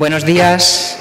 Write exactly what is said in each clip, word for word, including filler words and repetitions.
Buenos días.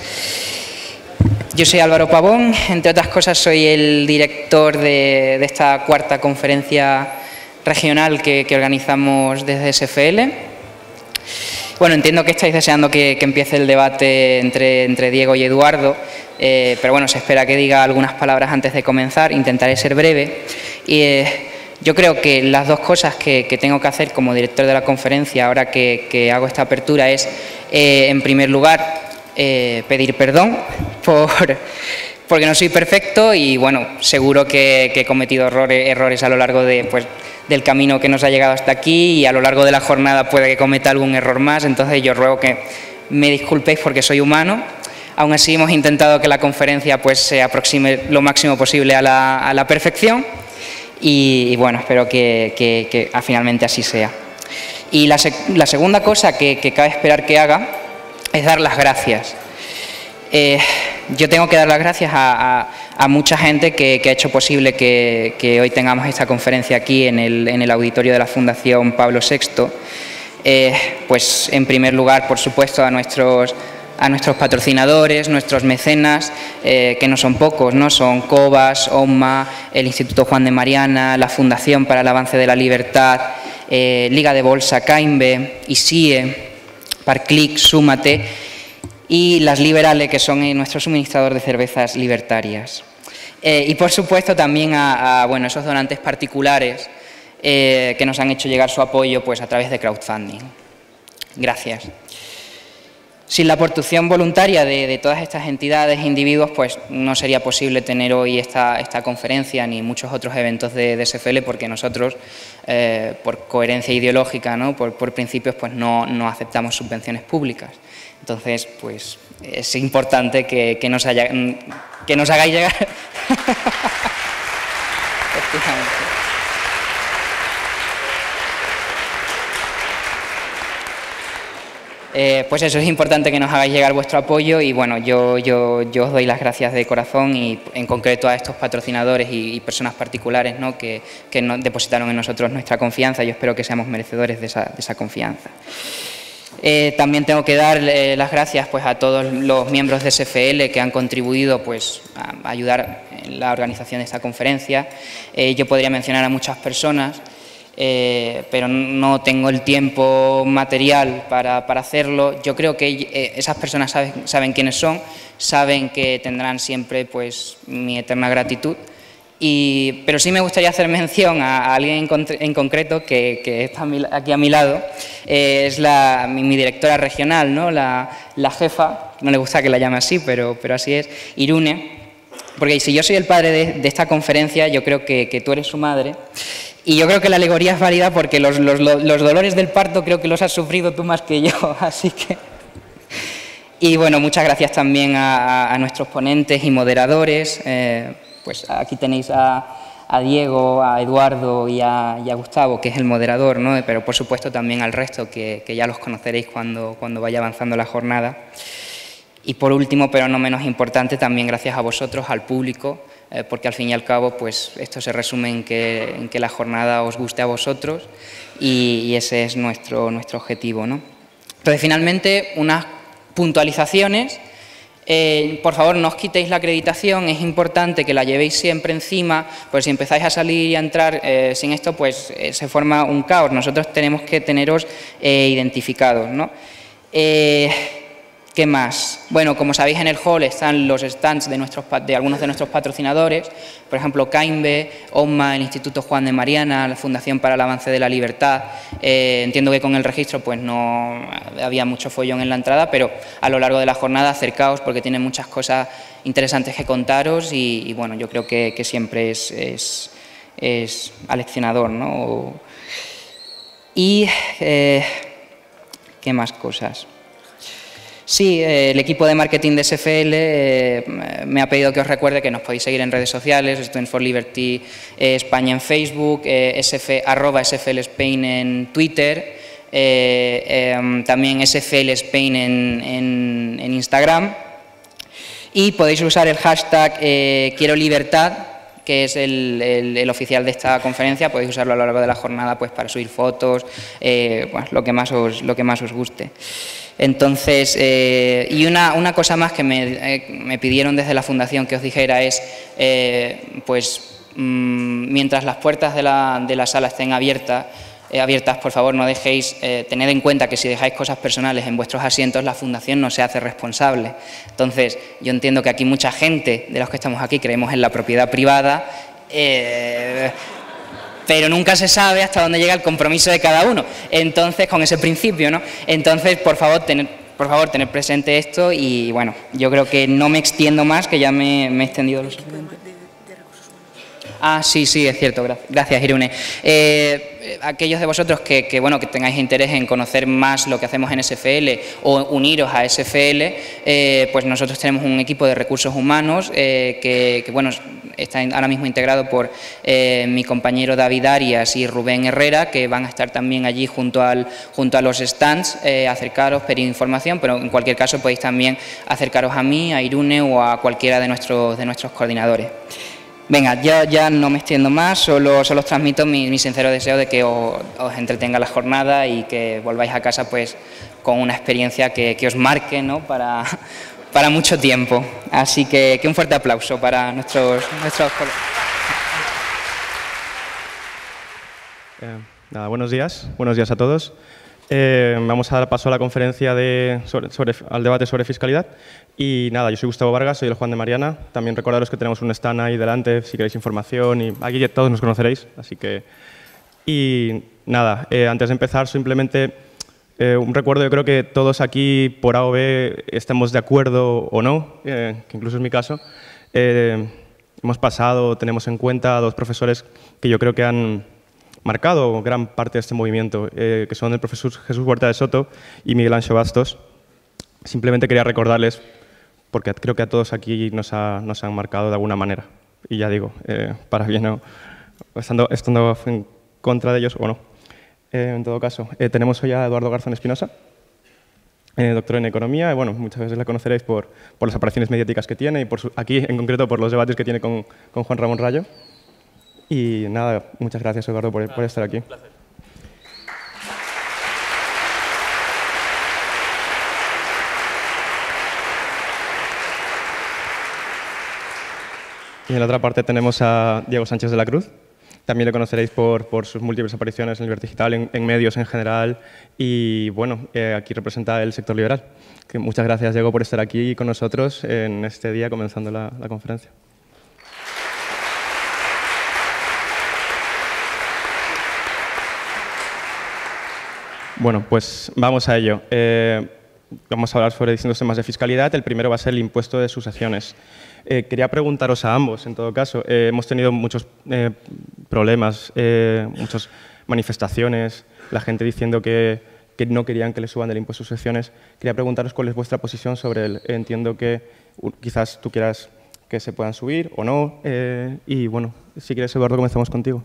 Yo soy Álvaro Pavón, entre otras cosas soy el director de, de esta cuarta conferencia regional que, que organizamos desde S F L. Bueno, entiendo que estáis deseando que, que empiece el debate entre, entre Diego y Eduardo, eh, pero bueno, se espera que diga algunas palabras antes de comenzar, intentaré ser breve. Y, eh, yo creo que las dos cosas que, que tengo que hacer como director de la conferencia ahora que, que hago esta apertura es, eh, en primer lugar, eh, pedir perdón por, porque no soy perfecto y, bueno, seguro que, que he cometido errores, errores a lo largo de, pues, del camino que nos ha llegado hasta aquí y a lo largo de la jornada puede que cometa algún error más, entonces yo ruego que me disculpéis porque soy humano. Aún así hemos intentado que la conferencia pues, se aproxime lo máximo posible a la, a la perfección. Y, y bueno, espero que, que, que ah, finalmente así sea. Y la, sec la segunda cosa que, que cabe esperar que haga es dar las gracias. Eh, yo tengo que dar las gracias a, a, a mucha gente que, que ha hecho posible que, que hoy tengamos esta conferencia aquí en el, en el auditorio de la Fundación Pablo sexto. Eh, pues en primer lugar, por supuesto, a nuestros... a nuestros patrocinadores, nuestros mecenas, eh, que no son pocos, ¿no? Son Cobas, OMMA, el Instituto Juan de Mariana, la Fundación para el Avance de la Libertad, eh, Liga de Bolsa, Caimbe, ISIE, Parclic, Súmate y las Liberales, que son nuestro suministrador de cervezas libertarias. Eh, y por supuesto también a, a bueno, esos donantes particulares eh, que nos han hecho llegar su apoyo pues, a través de crowdfunding. Gracias. Sin la aportación voluntaria de, de todas estas entidades e individuos, pues no sería posible tener hoy esta, esta conferencia ni muchos otros eventos de, de S F L, porque nosotros, eh, por coherencia ideológica, ¿no? por, por principios, pues no, no aceptamos subvenciones públicas. Entonces, pues es importante que, que, nos, haya, que nos hagáis llegar... Eh, pues eso, es importante que nos hagáis llegar vuestro apoyo y bueno, yo, yo, yo os doy las gracias de corazón y en concreto a estos patrocinadores y, y personas particulares, ¿no? que, que nos depositaron en nosotros nuestra confianza. Yo espero que seamos merecedores de esa, de esa confianza. Eh, también tengo que dar eh, las gracias pues, a todos los miembros de S F L que han contribuido pues, a ayudar en la organización de esta conferencia. Eh, yo podría mencionar a muchas personas. Eh, pero no tengo el tiempo material para, para hacerlo. Yo creo que eh, esas personas saben, saben quiénes son, saben que tendrán siempre pues, mi eterna gratitud, y, pero sí me gustaría hacer mención a, a alguien en, en concreto que, que está aquí a mi lado, eh, es la, mi, mi directora regional, ¿no? la, la jefa, no le gusta que la llame así, pero, pero así es, Irune, porque si yo soy el padre de, de esta conferencia, yo creo que, que tú eres su madre. Y yo creo que la alegoría es válida porque los, los, los dolores del parto creo que los has sufrido tú más que yo, así que... Y bueno, muchas gracias también a, a nuestros ponentes y moderadores. Eh, pues aquí tenéis a, a Diego, a Eduardo y a, y a Gustavo, que es el moderador, ¿no? Pero por supuesto también al resto, que, que ya los conoceréis cuando, cuando vaya avanzando la jornada. Y por último, pero no menos importante, también gracias a vosotros, al público, eh, porque al fin y al cabo pues, esto se resume en que, en que la jornada os guste a vosotros y, y ese es nuestro, nuestro objetivo, ¿no? Entonces, finalmente, unas puntualizaciones. Eh, por favor, no os quitéis la acreditación, es importante que la llevéis siempre encima, porque si empezáis a salir y a entrar eh, sin esto, pues eh, se forma un caos. Nosotros tenemos que teneros eh, identificados, ¿no? Eh, ¿Qué más? Bueno, como sabéis, en el hall están los stands de, nuestros, de algunos de nuestros patrocinadores, por ejemplo, Caimbe, OMMA, el Instituto Juan de Mariana, la Fundación para el Avance de la Libertad. Eh, entiendo que con el registro pues no había mucho follón en la entrada, pero a lo largo de la jornada acercaos porque tienen muchas cosas interesantes que contaros y, y bueno, yo creo que, que siempre es, es, es aleccionador, ¿no? Y, eh, ¿qué más cosas? Sí, eh, el equipo de marketing de S F L eh, me ha pedido que os recuerde que nos podéis seguir en redes sociales, Students for Liberty eh, España en Facebook, eh, sf, arroba S F L Spain en Twitter, eh, eh, también S F L Spain en, en, en Instagram, y podéis usar el hashtag eh, Quiero Libertad, que es el, el, el oficial de esta conferencia. Podéis usarlo a lo largo de la jornada pues, para subir fotos, eh, bueno, lo, que más os, lo que más os guste. Entonces, eh, y una, una cosa más que me, eh, me pidieron desde la Fundación que os dijera es, eh, pues, mmm, mientras las puertas de la, de la sala estén abiertas, eh, abiertas, por favor, no dejéis, eh, tened en cuenta que si dejáis cosas personales en vuestros asientos, la Fundación no se hace responsable. Entonces, yo entiendo que aquí mucha gente de los que estamos aquí creemos en la propiedad privada, eh, pero nunca se sabe hasta dónde llega el compromiso de cada uno. Entonces, con ese principio, ¿no? Entonces, por favor, tener, por favor, tener presente esto y, bueno, yo creo que no me extiendo más, que ya me, me he extendido lo suficiente. Ah, sí, sí, es cierto. Gracias, Irune. Eh, aquellos de vosotros que, que, bueno, que tengáis interés en conocer más lo que hacemos en S F L o uniros a S F L, eh, pues nosotros tenemos un equipo de recursos humanos eh, que, que, bueno, está ahora mismo integrado por eh, mi compañero David Arias y Rubén Herrera, que van a estar también allí junto, al, junto a los stands, eh, acercaros, pedir información, pero en cualquier caso podéis también acercaros a mí, a Irune o a cualquiera de nuestros, de nuestros coordinadores. Venga, ya, ya no me extiendo más, solo, solo os transmito mi, mi sincero deseo de que os, os entretenga la jornada y que volváis a casa pues con una experiencia que, que os marque, ¿no? para, para mucho tiempo. Así que, que un fuerte aplauso para nuestros, nuestros colegas. Eh, nada, buenos días, buenos días a todos. Eh, vamos a dar paso a la conferencia de, sobre, sobre, al debate sobre fiscalidad. Y nada, yo soy Gustavo Vargas, soy el Juan de Mariana. También recordaros que tenemos un stand ahí delante si queréis información y aquí todos nos conoceréis. Así que, y nada, eh, antes de empezar simplemente eh, un recuerdo. Yo creo que todos aquí por A o B estemos de acuerdo o no, eh, que incluso es mi caso. Eh, hemos pasado, tenemos en cuenta a dos profesores que yo creo que han marcado gran parte de este movimiento, eh, que son el profesor Jesús Huerta de Soto y Miguel Anxo Bastos. Simplemente quería recordarles, porque creo que a todos aquí nos, ha, nos han marcado de alguna manera. Y ya digo, eh, para bien o estando, estando en contra de ellos o no. Eh, en todo caso, eh, tenemos hoy a Eduardo Garzón Espinosa, eh, doctor en Economía. Y, bueno, muchas veces la conoceréis por, por las apariciones mediáticas que tiene y por su, aquí en concreto por los debates que tiene con, con Juan Ramón Rayo. Y nada, muchas gracias, Eduardo, por, por estar aquí. Un placer. Y en la otra parte tenemos a Diego Sánchez de la Cruz. También le conoceréis por, por sus múltiples apariciones en Libertad Digital, en, en medios en general. Y bueno, eh, aquí representa el sector liberal. Que muchas gracias, Diego, por estar aquí con nosotros en este día, comenzando la, la conferencia. Bueno, pues vamos a ello. Eh, vamos a hablar sobre distintos temas de fiscalidad. El primero va a ser el impuesto de sucesiones. Eh, quería preguntaros a ambos, en todo caso. Eh, hemos tenido muchos eh, problemas, eh, muchas manifestaciones, la gente diciendo que, que no querían que le suban el impuesto de sucesiones. Quería preguntaros cuál es vuestra posición sobre él. Entiendo que uh, quizás tú quieras que se puedan subir o no. Eh, y bueno, si quieres, Eduardo, comenzamos contigo.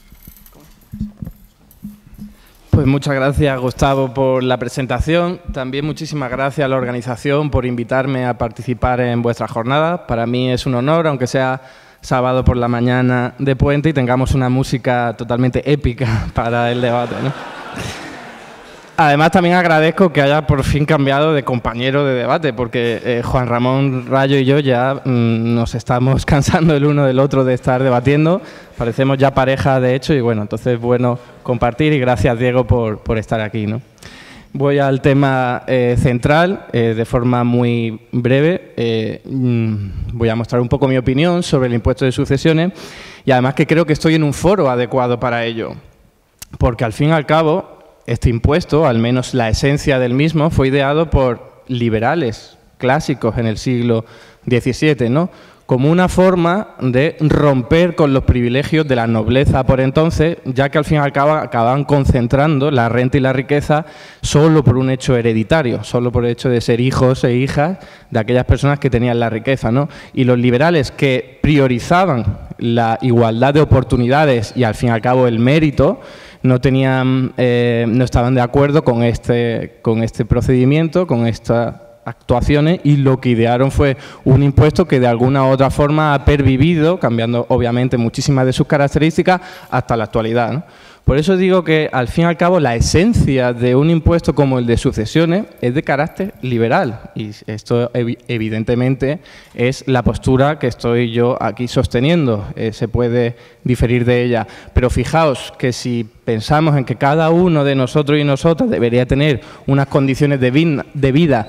Pues muchas gracias, Gustavo, por la presentación. También muchísimas gracias a la organización por invitarme a participar en vuestra jornada. Para mí es un honor, aunque sea sábado por la mañana de puente y tengamos una música totalmente épica para el debate, ¿no? Además, también agradezco que haya por fin cambiado de compañero de debate, porque eh, Juan Ramón Rayo y yo ya mmm, nos estamos cansando el uno del otro de estar debatiendo. Parecemos ya pareja, de hecho, y bueno, entonces bueno compartir y gracias, Diego, por, por estar aquí, ¿no? Voy al tema eh, central, eh, de forma muy breve. Eh, mmm, voy a mostrar un poco mi opinión sobre el impuesto de sucesiones y además que creo que estoy en un foro adecuado para ello, porque al fin y al cabo este impuesto, al menos la esencia del mismo, fue ideado por liberales clásicos en el siglo diecisiete, ¿no? Como una forma de romper con los privilegios de la nobleza por entonces, ya que al fin y al cabo acababan concentrando la renta y la riqueza solo por un hecho hereditario, solo por el hecho de ser hijos e hijas de aquellas personas que tenían la riqueza, ¿no? Y los liberales que priorizaban la igualdad de oportunidades y al fin y al cabo el mérito, no tenían, eh, no estaban de acuerdo con este, con este procedimiento, con esta actuaciones y lo que idearon fue un impuesto que de alguna u otra forma ha pervivido, cambiando obviamente muchísimas de sus características hasta la actualidad, ¿no? Por eso digo que, al fin y al cabo, la esencia de un impuesto como el de sucesiones es de carácter liberal. Y esto, evidentemente, es la postura que estoy yo aquí sosteniendo. Eh, se puede diferir de ella. Pero fijaos que si pensamos en que cada uno de nosotros y nosotras debería tener unas condiciones de vida, de vida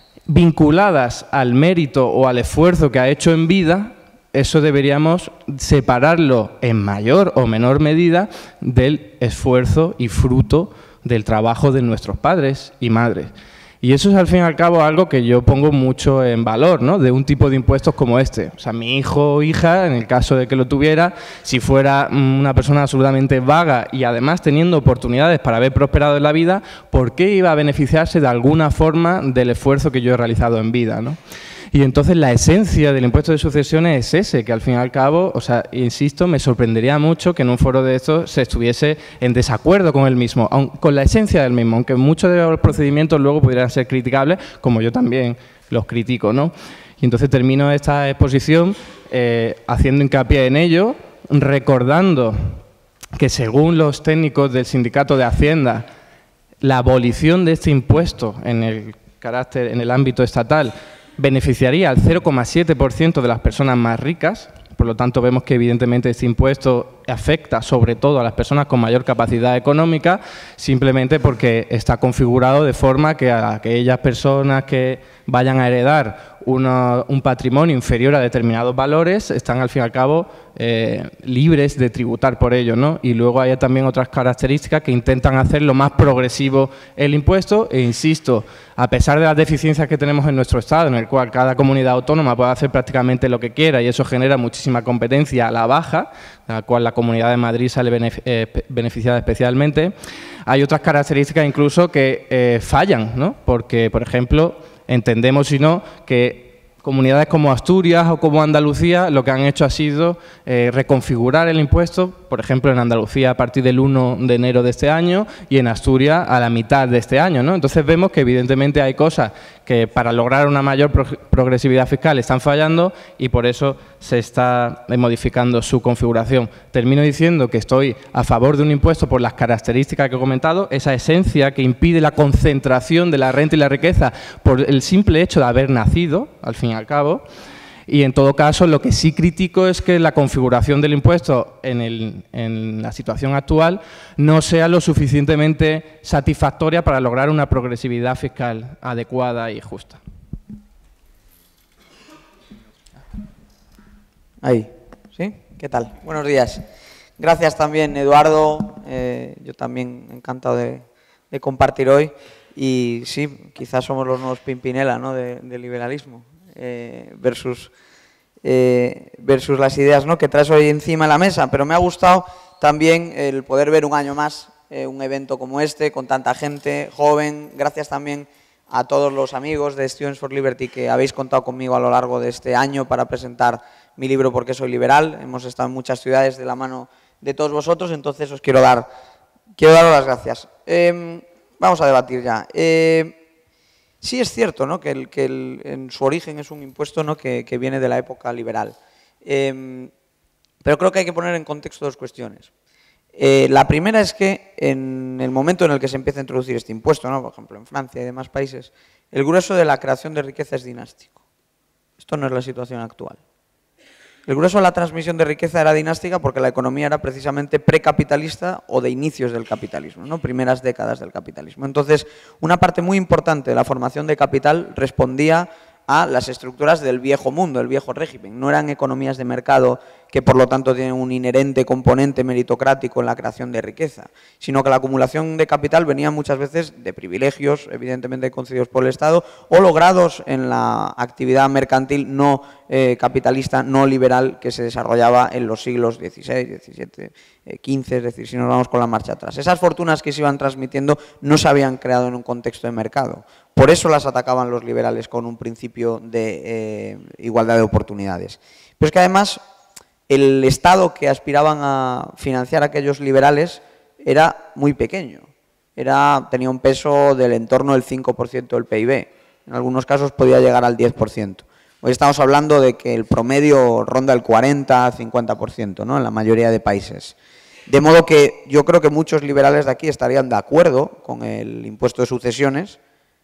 vinculadas al mérito o al esfuerzo que ha hecho en vida, eso deberíamos separarlo en mayor o menor medida del esfuerzo y fruto del trabajo de nuestros padres y madres. Y eso es, al fin y al cabo, algo que yo pongo mucho en valor, ¿no?, de un tipo de impuestos como este. O sea, mi hijo o hija, en el caso de que lo tuviera, si fuera una persona absolutamente vaga y además teniendo oportunidades para haber prosperado en la vida, ¿por qué iba a beneficiarse de alguna forma del esfuerzo que yo he realizado en vida, ¿no? Y entonces la esencia del impuesto de sucesiones es ese, que al fin y al cabo, o sea, insisto, me sorprendería mucho que en un foro de estos se estuviese en desacuerdo con el mismo, con la esencia del mismo, aunque muchos de los procedimientos luego pudieran ser criticables, como yo también los critico, ¿no? Y entonces termino esta exposición eh, haciendo hincapié en ello, recordando que según los técnicos del Sindicato de Hacienda, la abolición de este impuesto en el carácter, en el ámbito estatal, beneficiaría al cero coma siete por ciento de las personas más ricas. Por lo tanto, vemos que evidentemente este impuesto afecta sobre todo a las personas con mayor capacidad económica, simplemente porque está configurado de forma que a aquellas personas que vayan a heredar una, un patrimonio inferior a determinados valores están, al fin y al cabo, eh, libres de tributar por ello, ¿no? Y luego hay también otras características que intentan hacer lo más progresivo el impuesto e, insisto, a pesar de las deficiencias que tenemos en nuestro Estado, en el cual cada comunidad autónoma puede hacer prácticamente lo que quiera y eso genera muchísima competencia a la baja, de la cual la Comunidad de Madrid sale benefic eh, beneficiada especialmente, hay otras características incluso que eh, fallan, ¿no? Porque, por ejemplo, entendemos, si no, que comunidades como Asturias o como Andalucía lo que han hecho ha sido eh, reconfigurar el impuesto, por ejemplo, en Andalucía a partir del uno de enero de este año y en Asturias a la mitad de este año, ¿no? Entonces vemos que evidentemente hay cosas que para lograr una mayor pro progresividad fiscal están fallando y por eso se está modificando su configuración. Termino diciendo que estoy a favor de un impuesto por las características que he comentado, esa esencia que impide la concentración de la renta y la riqueza por el simple hecho de haber nacido, al fin y al cabo. Y en todo caso, lo que sí critico es que la configuración del impuesto en, el, en la situación actual no sea lo suficientemente satisfactoria para lograr una progresividad fiscal adecuada y justa. Ahí, ¿sí? ¿Qué tal? Buenos días. Gracias también, Eduardo. Eh, yo también encantado de, de compartir hoy. Y sí, quizás somos los nuevos Pimpinela, ¿no?, de, de liberalismo. Eh, versus, eh, versus las ideas, ¿no?, que traes hoy encima de la mesa. Pero me ha gustado también el poder ver un año más eh, un evento como este, con tanta gente joven. Gracias también a todos los amigos de Students for Liberty que habéis contado conmigo a lo largo de este año para presentar mi libro ¿Por qué soy liberal? Hemos estado en muchas ciudades de la mano de todos vosotros, entonces os quiero dar, quiero daros las gracias. Eh, vamos a debatir ya. Eh, Sí es cierto, ¿no?, que, el, que el, en su origen es un impuesto, ¿no?, que, que viene de la época liberal. Eh, pero creo que hay que poner en contexto dos cuestiones. Eh, la primera es que en el momento en el que se empieza a introducir este impuesto, ¿no?, por ejemplo en Francia y demás países, el grueso de la creación de riqueza es dinástico. Esto no es la situación actual. El grueso de la transmisión de riqueza era dinástica porque la economía era precisamente precapitalista o de inicios del capitalismo, ¿no?, primeras décadas del capitalismo. Entonces, una parte muy importante de la formación de capital respondía a las estructuras del viejo mundo, el viejo régimen. No eran economías de mercado que, por lo tanto, tienen un inherente componente meritocrático en la creación de riqueza, sino que la acumulación de capital venía muchas veces de privilegios, evidentemente concedidos por el Estado, o logrados en la actividad mercantil no eh, capitalista, no liberal, que se desarrollaba en los siglos dieciséis, diecisiete, quince, es decir, si nos vamos con la marcha atrás. Esas fortunas que se iban transmitiendo no se habían creado en un contexto de mercado. Por eso las atacaban los liberales con un principio de eh, igualdad de oportunidades. Pero es que además el Estado que aspiraban a financiar a aquellos liberales era muy pequeño. Era, tenía un peso del entorno del cinco por ciento del P I B. en algunos casos podía llegar al diez por ciento. Hoy estamos hablando de que el promedio ronda el cuarenta a cincuenta por ciento, ¿no?, en la mayoría de países. De modo que yo creo que muchos liberales de aquí estarían de acuerdo con el impuesto de sucesiones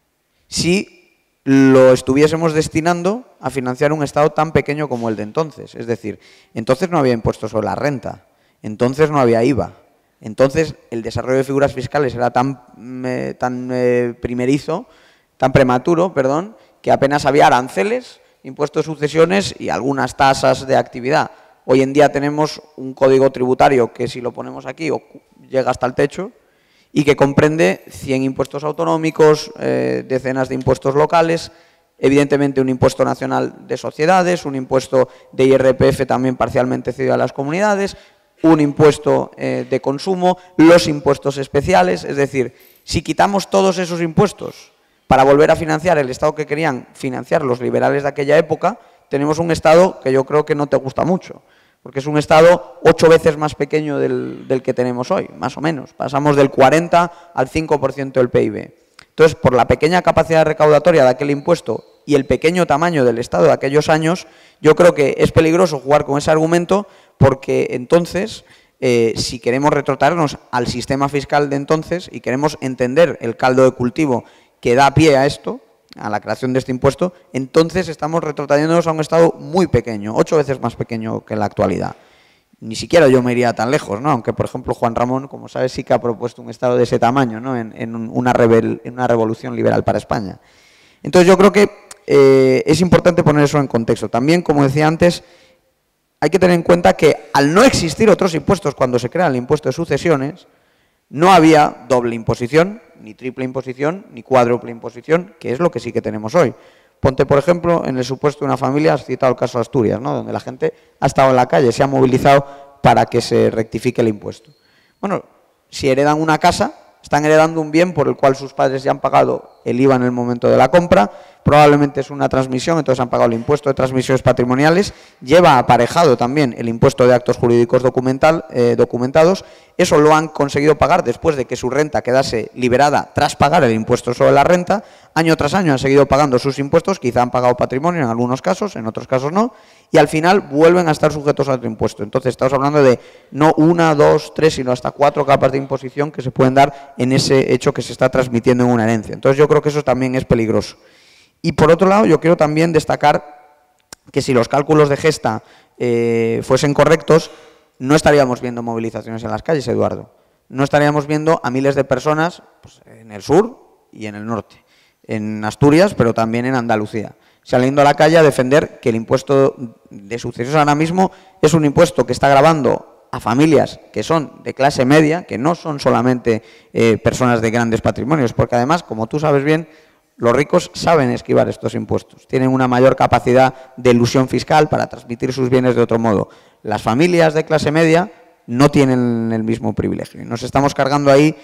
si lo estuviésemos destinando a financiar un Estado tan pequeño como el de entonces. Es decir, entonces no había impuesto sobre la renta, entonces no había I V A, entonces el desarrollo de figuras fiscales era tan, eh, tan eh, primerizo, tan prematuro, perdón, que apenas había aranceles, impuesto de sucesiones y algunas tasas de actividad. Hoy en día tenemos un código tributario que, si lo ponemos aquí, llega hasta el techo y que comprende cien impuestos autonómicos, eh, decenas de impuestos locales, evidentemente un impuesto nacional de sociedades, un impuesto de I R P F también parcialmente cedido a las comunidades, un impuesto eh, de consumo, los impuestos especiales. Es decir, si quitamos todos esos impuestos para volver a financiar el Estado que querían financiar los liberales de aquella época, tenemos un Estado que yo creo que no te gusta mucho, porque es un Estado ocho veces más pequeño del, del que tenemos hoy, más o menos. Pasamos del cuarenta al cinco por ciento del P I B. Entonces, por la pequeña capacidad recaudatoria de aquel impuesto y el pequeño tamaño del Estado de aquellos años, yo creo que es peligroso jugar con ese argumento, porque entonces, eh, si queremos retrotraernos al sistema fiscal de entonces y queremos entender el caldo de cultivo que da pie a esto, a la creación de este impuesto, entonces estamos retrotrayéndonos a un Estado muy pequeño, ocho veces más pequeño que en la actualidad. Ni siquiera yo me iría tan lejos, ¿no? Aunque, por ejemplo, Juan Ramón, como sabes, sí que ha propuesto un Estado de ese tamaño, ¿no?, en, en, una, rebel, en una revolución liberal para España. Entonces yo creo que eh, es importante poner eso en contexto. También, como decía antes, hay que tener en cuenta que al no existir otros impuestos cuando se crea el impuesto de sucesiones, no había doble imposición, ni triple imposición, ni cuádruple imposición, que es lo que sí que tenemos hoy. Ponte, por ejemplo, en el supuesto de una familia, has citado el caso de Asturias, ¿no?, donde la gente ha estado en la calle, se ha movilizado para que se rectifique el impuesto. Bueno, si heredan una casa, están heredando un bien por el cual sus padres ya han pagado el I V A en el momento de la compra, probablemente es una transmisión, entonces han pagado el impuesto de transmisiones patrimoniales, lleva aparejado también el impuesto de actos jurídicos documental, eh, documentados. Eso lo han conseguido pagar después de que su renta quedase liberada tras pagar el impuesto sobre la renta. Año tras año han seguido pagando sus impuestos, quizá han pagado patrimonio en algunos casos, en otros casos no, y al final vuelven a estar sujetos a otro impuesto. Entonces estamos hablando de no una, dos, tres, sino hasta cuatro capas de imposición que se pueden dar en ese hecho que se está transmitiendo en una herencia. Entonces yo creo que eso también es peligroso. Y por otro lado, yo quiero también destacar que si los cálculos de Gesta eh, fuesen correctos, no estaríamos viendo movilizaciones en las calles, Eduardo. No estaríamos viendo a miles de personas, pues, en el sur y en el norte, en Asturias, pero también en Andalucía, saliendo a la calle a defender que el impuesto de sucesiones ahora mismo es un impuesto que está gravando a familias que son de clase media, que no son solamente eh, personas de grandes patrimonios, porque además, como tú sabes bien, los ricos saben esquivar estos impuestos, tienen una mayor capacidad de elusión fiscal para transmitir sus bienes de otro modo. Las familias de clase media no tienen el mismo privilegio. Nos estamos cargando ahí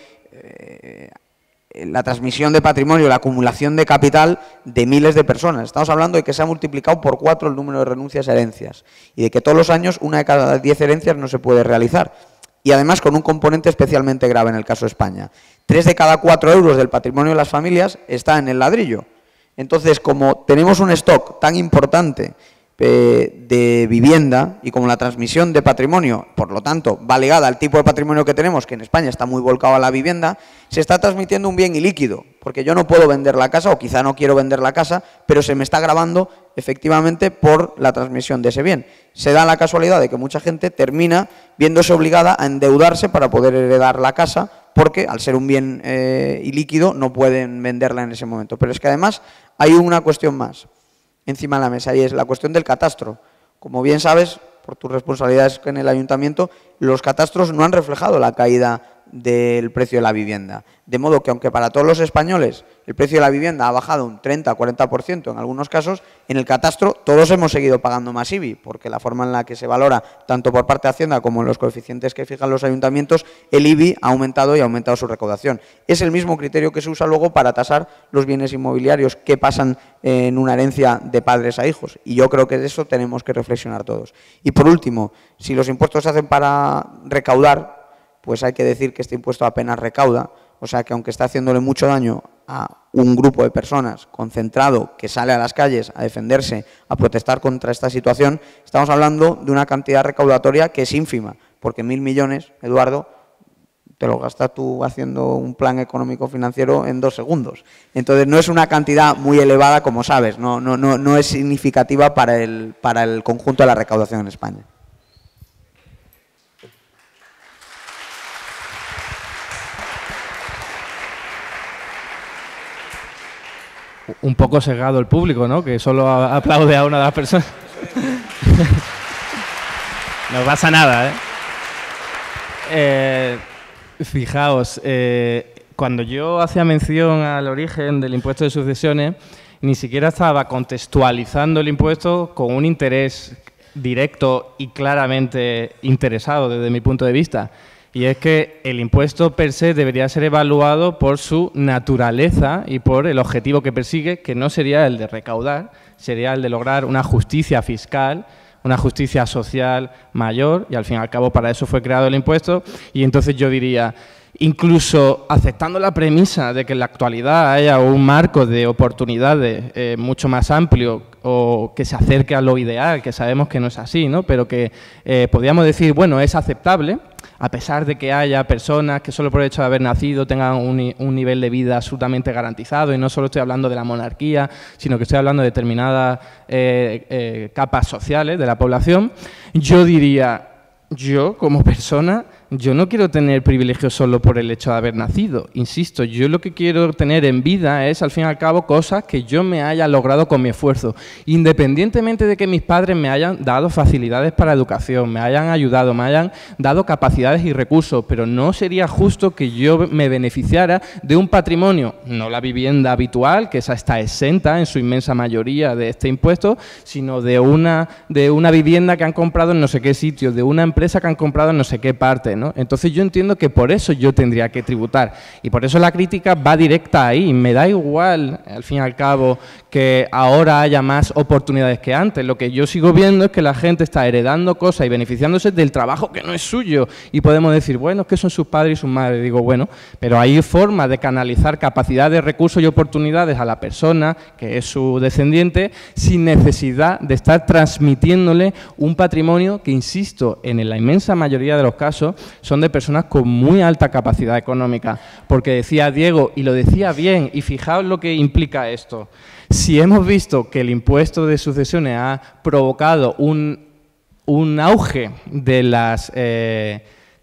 eh, la transmisión de patrimonio, la acumulación de capital de miles de personas. Estamos hablando de que se ha multiplicado por cuatro el número de renuncias a herencias y de que todos los años una de cada diez herencias no se puede realizar. Y además con un componente especialmente grave en el caso de España. Tres de cada cuatro euros del patrimonio de las familias está en el ladrillo. Entonces, como tenemos un stock tan importante eh, de vivienda y como la transmisión de patrimonio, por lo tanto, va ligada al tipo de patrimonio que tenemos, que en España está muy volcado a la vivienda, se está transmitiendo un bien ilíquido, porque yo no puedo vender la casa, o quizá no quiero vender la casa, pero se me está gravando efectivamente por la transmisión de ese bien. Se da la casualidad de que mucha gente termina viéndose obligada a endeudarse para poder heredar la casa, porque al ser un bien eh, ilíquido no pueden venderla en ese momento. Pero es que además hay una cuestión más encima de la mesa, y es la cuestión del catastro. Como bien sabes, por tus responsabilidades en el ayuntamiento, los catastros no han reflejado la caída del precio de la vivienda. De modo que, aunque para todos los españoles el precio de la vivienda ha bajado un treinta a cuarenta por ciento en algunos casos, en el catastro todos hemos seguido pagando más I B I, porque la forma en la que se valora, tanto por parte de Hacienda como en los coeficientes que fijan los ayuntamientos, el I B I ha aumentado y ha aumentado su recaudación. Es el mismo criterio que se usa luego para tasar los bienes inmobiliarios que pasan en una herencia de padres a hijos. Y yo creo que de eso tenemos que reflexionar todos. Y por último, si los impuestos se hacen para recaudar, pues hay que decir que este impuesto apenas recauda, o sea que aunque está haciéndole mucho daño a un grupo de personas concentrado que sale a las calles a defenderse, a protestar contra esta situación, estamos hablando de una cantidad recaudatoria que es ínfima, porque mil millones, Eduardo, te lo gastas tú haciendo un plan económico financiero en dos segundos. Entonces, no es una cantidad muy elevada, como sabes, no, no, no, no es significativa para el, para el conjunto de la recaudación en España. Un poco sesgado el público, ¿no? Que solo aplaude a una de las personas. No pasa nada, ¿eh? eh Fijaos, eh, cuando yo hacía mención al origen del impuesto de sucesiones, ni siquiera estaba contextualizando el impuesto con un interés directo y claramente interesado desde mi punto de vista. Y es que el impuesto per se debería ser evaluado por su naturaleza y por el objetivo que persigue, que no sería el de recaudar, sería el de lograr una justicia fiscal, una justicia social mayor, y al fin y al cabo para eso fue creado el impuesto. Y entonces yo diría, incluso aceptando la premisa de que en la actualidad haya un marco de oportunidades eh, mucho más amplio o que se acerque a lo ideal, que sabemos que no es así, ¿no? Pero que eh, podríamos decir, bueno, es aceptable, a pesar de que haya personas que solo por el hecho de haber nacido tengan un, un nivel de vida absolutamente garantizado, y no solo estoy hablando de la monarquía, sino que estoy hablando de determinadas eh, eh, capas sociales de la población, yo diría, yo como persona, yo no quiero tener privilegios solo por el hecho de haber nacido. Insisto, yo lo que quiero tener en vida es, al fin y al cabo, cosas que yo me haya logrado con mi esfuerzo. Independientemente de que mis padres me hayan dado facilidades para educación, me hayan ayudado, me hayan dado capacidades y recursos, pero no sería justo que yo me beneficiara de un patrimonio, no la vivienda habitual, que esa está exenta en su inmensa mayoría de este impuesto, sino de una, de una vivienda que han comprado en no sé qué sitio, de una empresa que han comprado en no sé qué parte, ¿no? Entonces yo entiendo que por eso yo tendría que tributar, y por eso la crítica va directa ahí. Me da igual, al fin y al cabo, que ahora haya más oportunidades que antes. Lo que yo sigo viendo es que la gente está heredando cosas y beneficiándose del trabajo que no es suyo, y podemos decir, bueno, es que son sus padres y sus madres. Digo, bueno, pero hay formas de canalizar capacidades, recursos y oportunidades a la persona que es su descendiente sin necesidad de estar transmitiéndole un patrimonio que, insisto, en la inmensa mayoría de los casos son de personas con muy alta capacidad económica. Porque decía Diego, y lo decía bien, y fijaos lo que implica esto. Si hemos visto que el impuesto de sucesiones ha provocado un, un auge de, las, eh,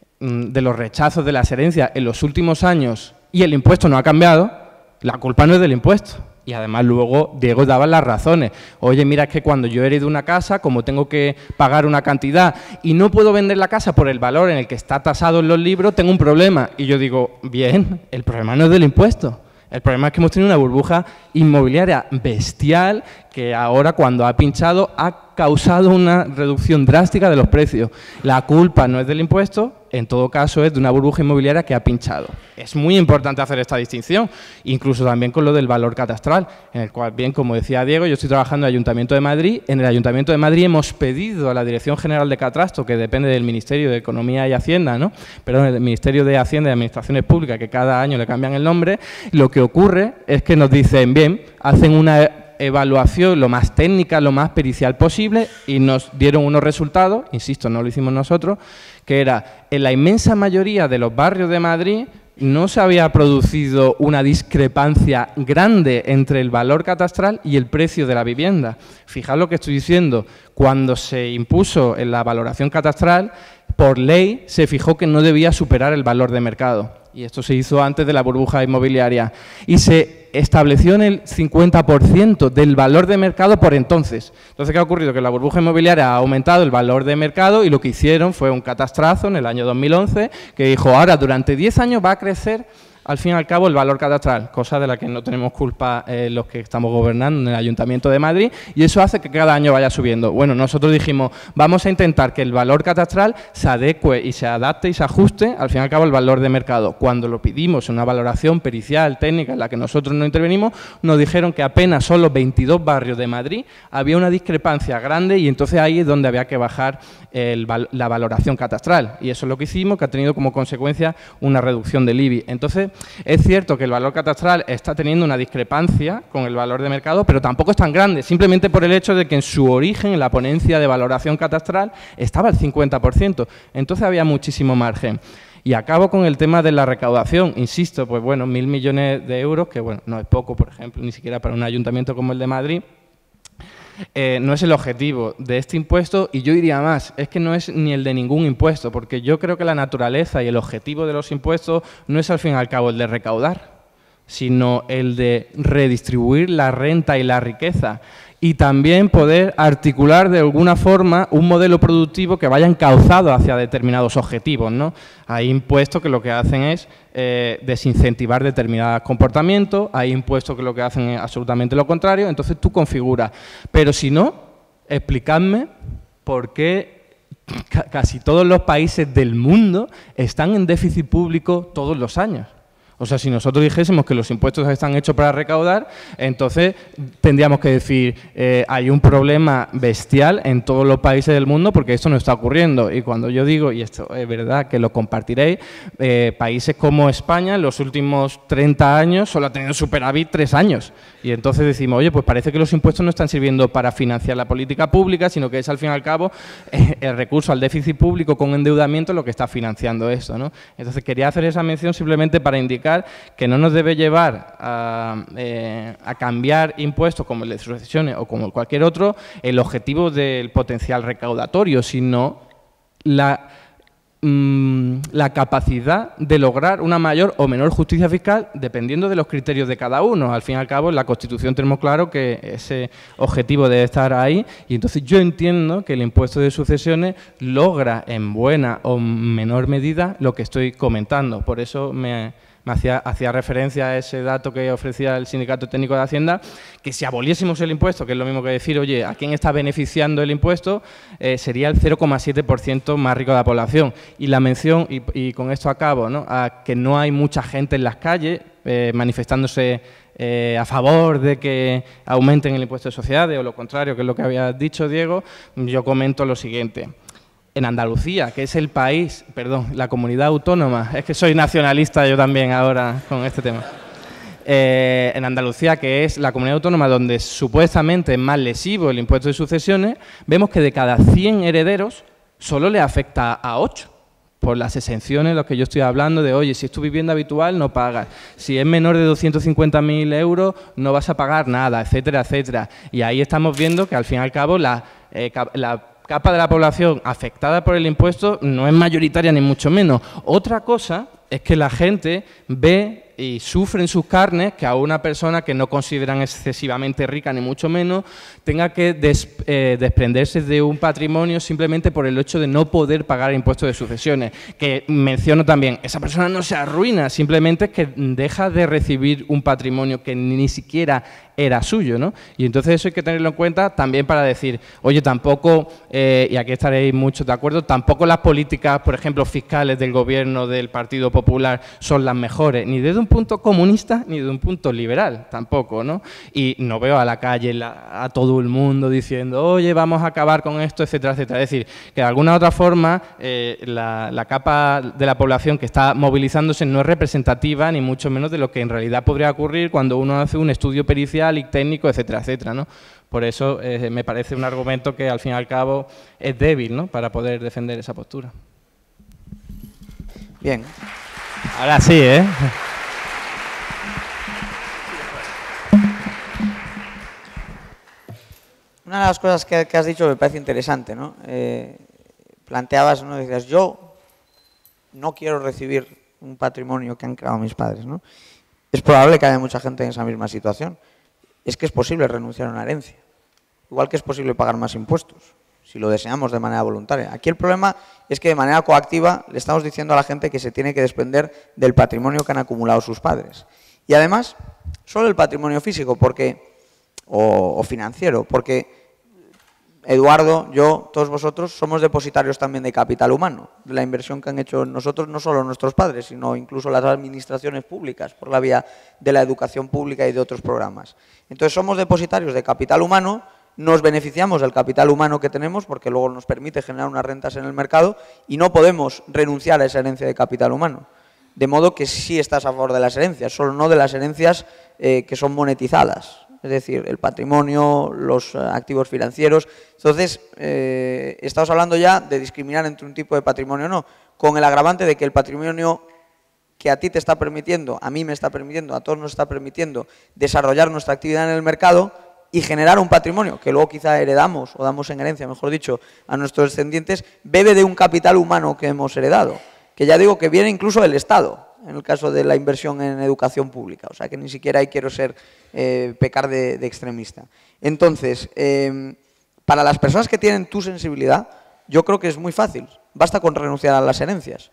de los rechazos de las herencias en los últimos años y el impuesto no ha cambiado, la culpa no es del impuesto. Y además luego Diego daba las razones. Oye, mira, es que cuando yo heredo una casa, como tengo que pagar una cantidad y no puedo vender la casa por el valor en el que está tasado en los libros, tengo un problema. Y yo digo, bien, el problema no es del impuesto. El problema es que hemos tenido una burbuja inmobiliaria bestial que ahora, cuando ha pinchado, ha causado una reducción drástica de los precios. La culpa no es del impuesto, en todo caso es de una burbuja inmobiliaria que ha pinchado. Es muy importante hacer esta distinción, incluso también con lo del valor catastral, en el cual, bien, como decía Diego, yo estoy trabajando en el Ayuntamiento de Madrid. En el Ayuntamiento de Madrid hemos pedido a la Dirección General de Catastro, que depende del Ministerio de Economía y Hacienda, ¿no? Perdón, del Ministerio de Hacienda y Administraciones Públicas, que cada año le cambian el nombre. Lo que ocurre es que nos dicen, bien, hacen una evaluación lo más técnica, lo más pericial posible, y nos dieron unos resultados, insisto, no lo hicimos nosotros, que era, en la inmensa mayoría de los barrios de Madrid no se había producido una discrepancia grande entre el valor catastral y el precio de la vivienda. Fijaos lo que estoy diciendo, cuando se impuso en la valoración catastral, por ley se fijó que no debía superar el valor de mercado. Y esto se hizo antes de la burbuja inmobiliaria. Y se estableció en el cincuenta por ciento del valor de mercado por entonces. Entonces, ¿qué ha ocurrido? Que la burbuja inmobiliaria ha aumentado el valor de mercado, y lo que hicieron fue un catastrazo en el año dos mil once que dijo, ahora durante diez años va a crecer al fin y al cabo el valor catastral, cosa de la que no tenemos culpa eh, los que estamos gobernando en el Ayuntamiento de Madrid, y eso hace que cada año vaya subiendo. Bueno, nosotros dijimos, vamos a intentar que el valor catastral se adecue y se adapte y se ajuste al fin y al cabo el valor de mercado. Cuando lo pedimos en una valoración pericial, técnica, en la que nosotros no intervenimos, nos dijeron que apenas solo veintidós barrios de Madrid había una discrepancia grande, y entonces ahí es donde había que bajar el, la valoración catastral. Y eso es lo que hicimos, que ha tenido como consecuencia una reducción del I B I. Entonces, es cierto que el valor catastral está teniendo una discrepancia con el valor de mercado, pero tampoco es tan grande, simplemente por el hecho de que en su origen, en la ponencia de valoración catastral, estaba el cincuenta por ciento. Entonces había muchísimo margen. Y acabo con el tema de la recaudación. Insisto, pues bueno, mil millones de euros, que bueno, no es poco, por ejemplo, ni siquiera para un ayuntamiento como el de Madrid. Eh, no es el objetivo de este impuesto y yo diría más, es que no es ni el de ningún impuesto, porque yo creo que la naturaleza y el objetivo de los impuestos no es al fin y al cabo el de recaudar, sino el de redistribuir la renta y la riqueza y también poder articular de alguna forma un modelo productivo que vaya encauzado hacia determinados objetivos, ¿no? Hay impuestos que lo que hacen es eh, desincentivar determinados comportamientos, hay impuestos que lo que hacen es absolutamente lo contrario, entonces tú configuras. Pero si no, explicadme por qué casi todos los países del mundo están en déficit público todos los años. O sea, si nosotros dijésemos que los impuestos están hechos para recaudar, entonces tendríamos que decir eh, hay un problema bestial en todos los países del mundo porque esto no está ocurriendo. Y cuando yo digo, y esto es verdad que lo compartiréis, eh, países como España en los últimos treinta años solo ha tenido superávit tres años. Y entonces decimos, oye, pues parece que los impuestos no están sirviendo para financiar la política pública, sino que es al fin y al cabo eh, el recurso al déficit público con endeudamiento lo que está financiando esto, ¿no? Entonces quería hacer esa mención simplemente para indicar que no nos debe llevar a, eh, a cambiar impuestos como el de sucesiones o como cualquier otro el objetivo del potencial recaudatorio, sino la, mmm, la capacidad de lograr una mayor o menor justicia fiscal dependiendo de los criterios de cada uno. Al fin y al cabo, en la Constitución tenemos claro que ese objetivo debe estar ahí y entonces yo entiendo que el impuesto de sucesiones logra en buena o menor medida lo que estoy comentando. Por eso me... Me hacía, hacía referencia a ese dato que ofrecía el Sindicato Técnico de Hacienda, que si aboliésemos el impuesto, que es lo mismo que decir, oye, ¿a quién está beneficiando el impuesto? Eh, sería el cero coma siete por ciento más rico de la población. Y la mención, y, y con esto acabo, ¿no?, a que no hay mucha gente en las calles eh, manifestándose eh, a favor de que aumenten el impuesto de sociedades o lo contrario, que es lo que había dicho Diego, yo comento lo siguiente. En Andalucía, que es el país, perdón, la comunidad autónoma, es que soy nacionalista yo también ahora con este tema. Eh, en Andalucía, que es la comunidad autónoma donde supuestamente es más lesivo el impuesto de sucesiones, vemos que de cada cien herederos solo le afecta a ocho. Por las exenciones, lo que yo estoy hablando de, oye, si es tu vivienda habitual, no pagas. Si es menor de doscientos cincuenta mil euros, no vas a pagar nada, etcétera, etcétera. Y ahí estamos viendo que, al fin y al cabo, la, eh, la capa de la población afectada por el impuesto no es mayoritaria ni mucho menos. Otra cosa es que la gente ve y sufre en sus carnes que a una persona que no consideran excesivamente rica ni mucho menos tenga que des, eh, desprenderse de un patrimonio simplemente por el hecho de no poder pagar impuestos de sucesiones. Que menciono también, esa persona no se arruina, simplemente es que deja de recibir un patrimonio que ni siquiera era suyo, ¿no? Y entonces eso hay que tenerlo en cuenta también para decir, oye, tampoco, eh, y aquí estaréis muchos de acuerdo, tampoco las políticas, por ejemplo, fiscales del gobierno del Partido Popular son las mejores, ni desde un punto comunista ni de un punto liberal, tampoco, ¿no? Y no veo a la calle la, a todo el mundo diciendo, oye, vamos a acabar con esto, etcétera, etcétera. Es decir, que de alguna u otra forma eh, la, la capa de la población que está movilizándose no es representativa ni mucho menos de lo que en realidad podría ocurrir cuando uno hace un estudio pericial y técnico, etcétera, etcétera, ¿no? Por eso eh, me parece un argumento que al fin y al cabo es débil, ¿no?, para poder defender esa postura. Bien. Ahora sí, ¿eh? Una de las cosas que, que has dicho me parece interesante, ¿no? Eh, planteabas, ¿no?, decías, yo no quiero recibir un patrimonio que han creado mis padres, ¿no? Es probable que haya mucha gente en esa misma situación. Es que es posible renunciar a una herencia, igual que es posible pagar más impuestos, si lo deseamos de manera voluntaria. Aquí el problema es que de manera coactiva le estamos diciendo a la gente que se tiene que desprender del patrimonio que han acumulado sus padres. Y además, solo el patrimonio físico porque o, o financiero, porque Eduardo, yo, todos vosotros somos depositarios también de capital humano, de la inversión que han hecho nosotros, no solo nuestros padres, sino incluso las administraciones públicas, por la vía de la educación pública y de otros programas. Entonces somos depositarios de capital humano, nos beneficiamos del capital humano que tenemos porque luego nos permite generar unas rentas en el mercado y no podemos renunciar a esa herencia de capital humano. De modo que sí estás a favor de las herencias, solo no de las herencias eh, que son monetizadas, es decir, el patrimonio, los activos financieros. Entonces, eh, estamos hablando ya de discriminar entre un tipo de patrimonio o no, con el agravante de que el patrimonio que a ti te está permitiendo, a mí me está permitiendo, a todos nos está permitiendo desarrollar nuestra actividad en el mercado y generar un patrimonio que luego quizá heredamos o damos en herencia, mejor dicho, a nuestros descendientes, bebe de un capital humano que hemos heredado, que ya digo que viene incluso del Estado, en el caso de la inversión en educación pública, o sea que ni siquiera ahí quiero ser, eh, pecar de, de extremista. Entonces, eh, para las personas que tienen tu sensibilidad, yo creo que es muy fácil, basta con renunciar a las herencias.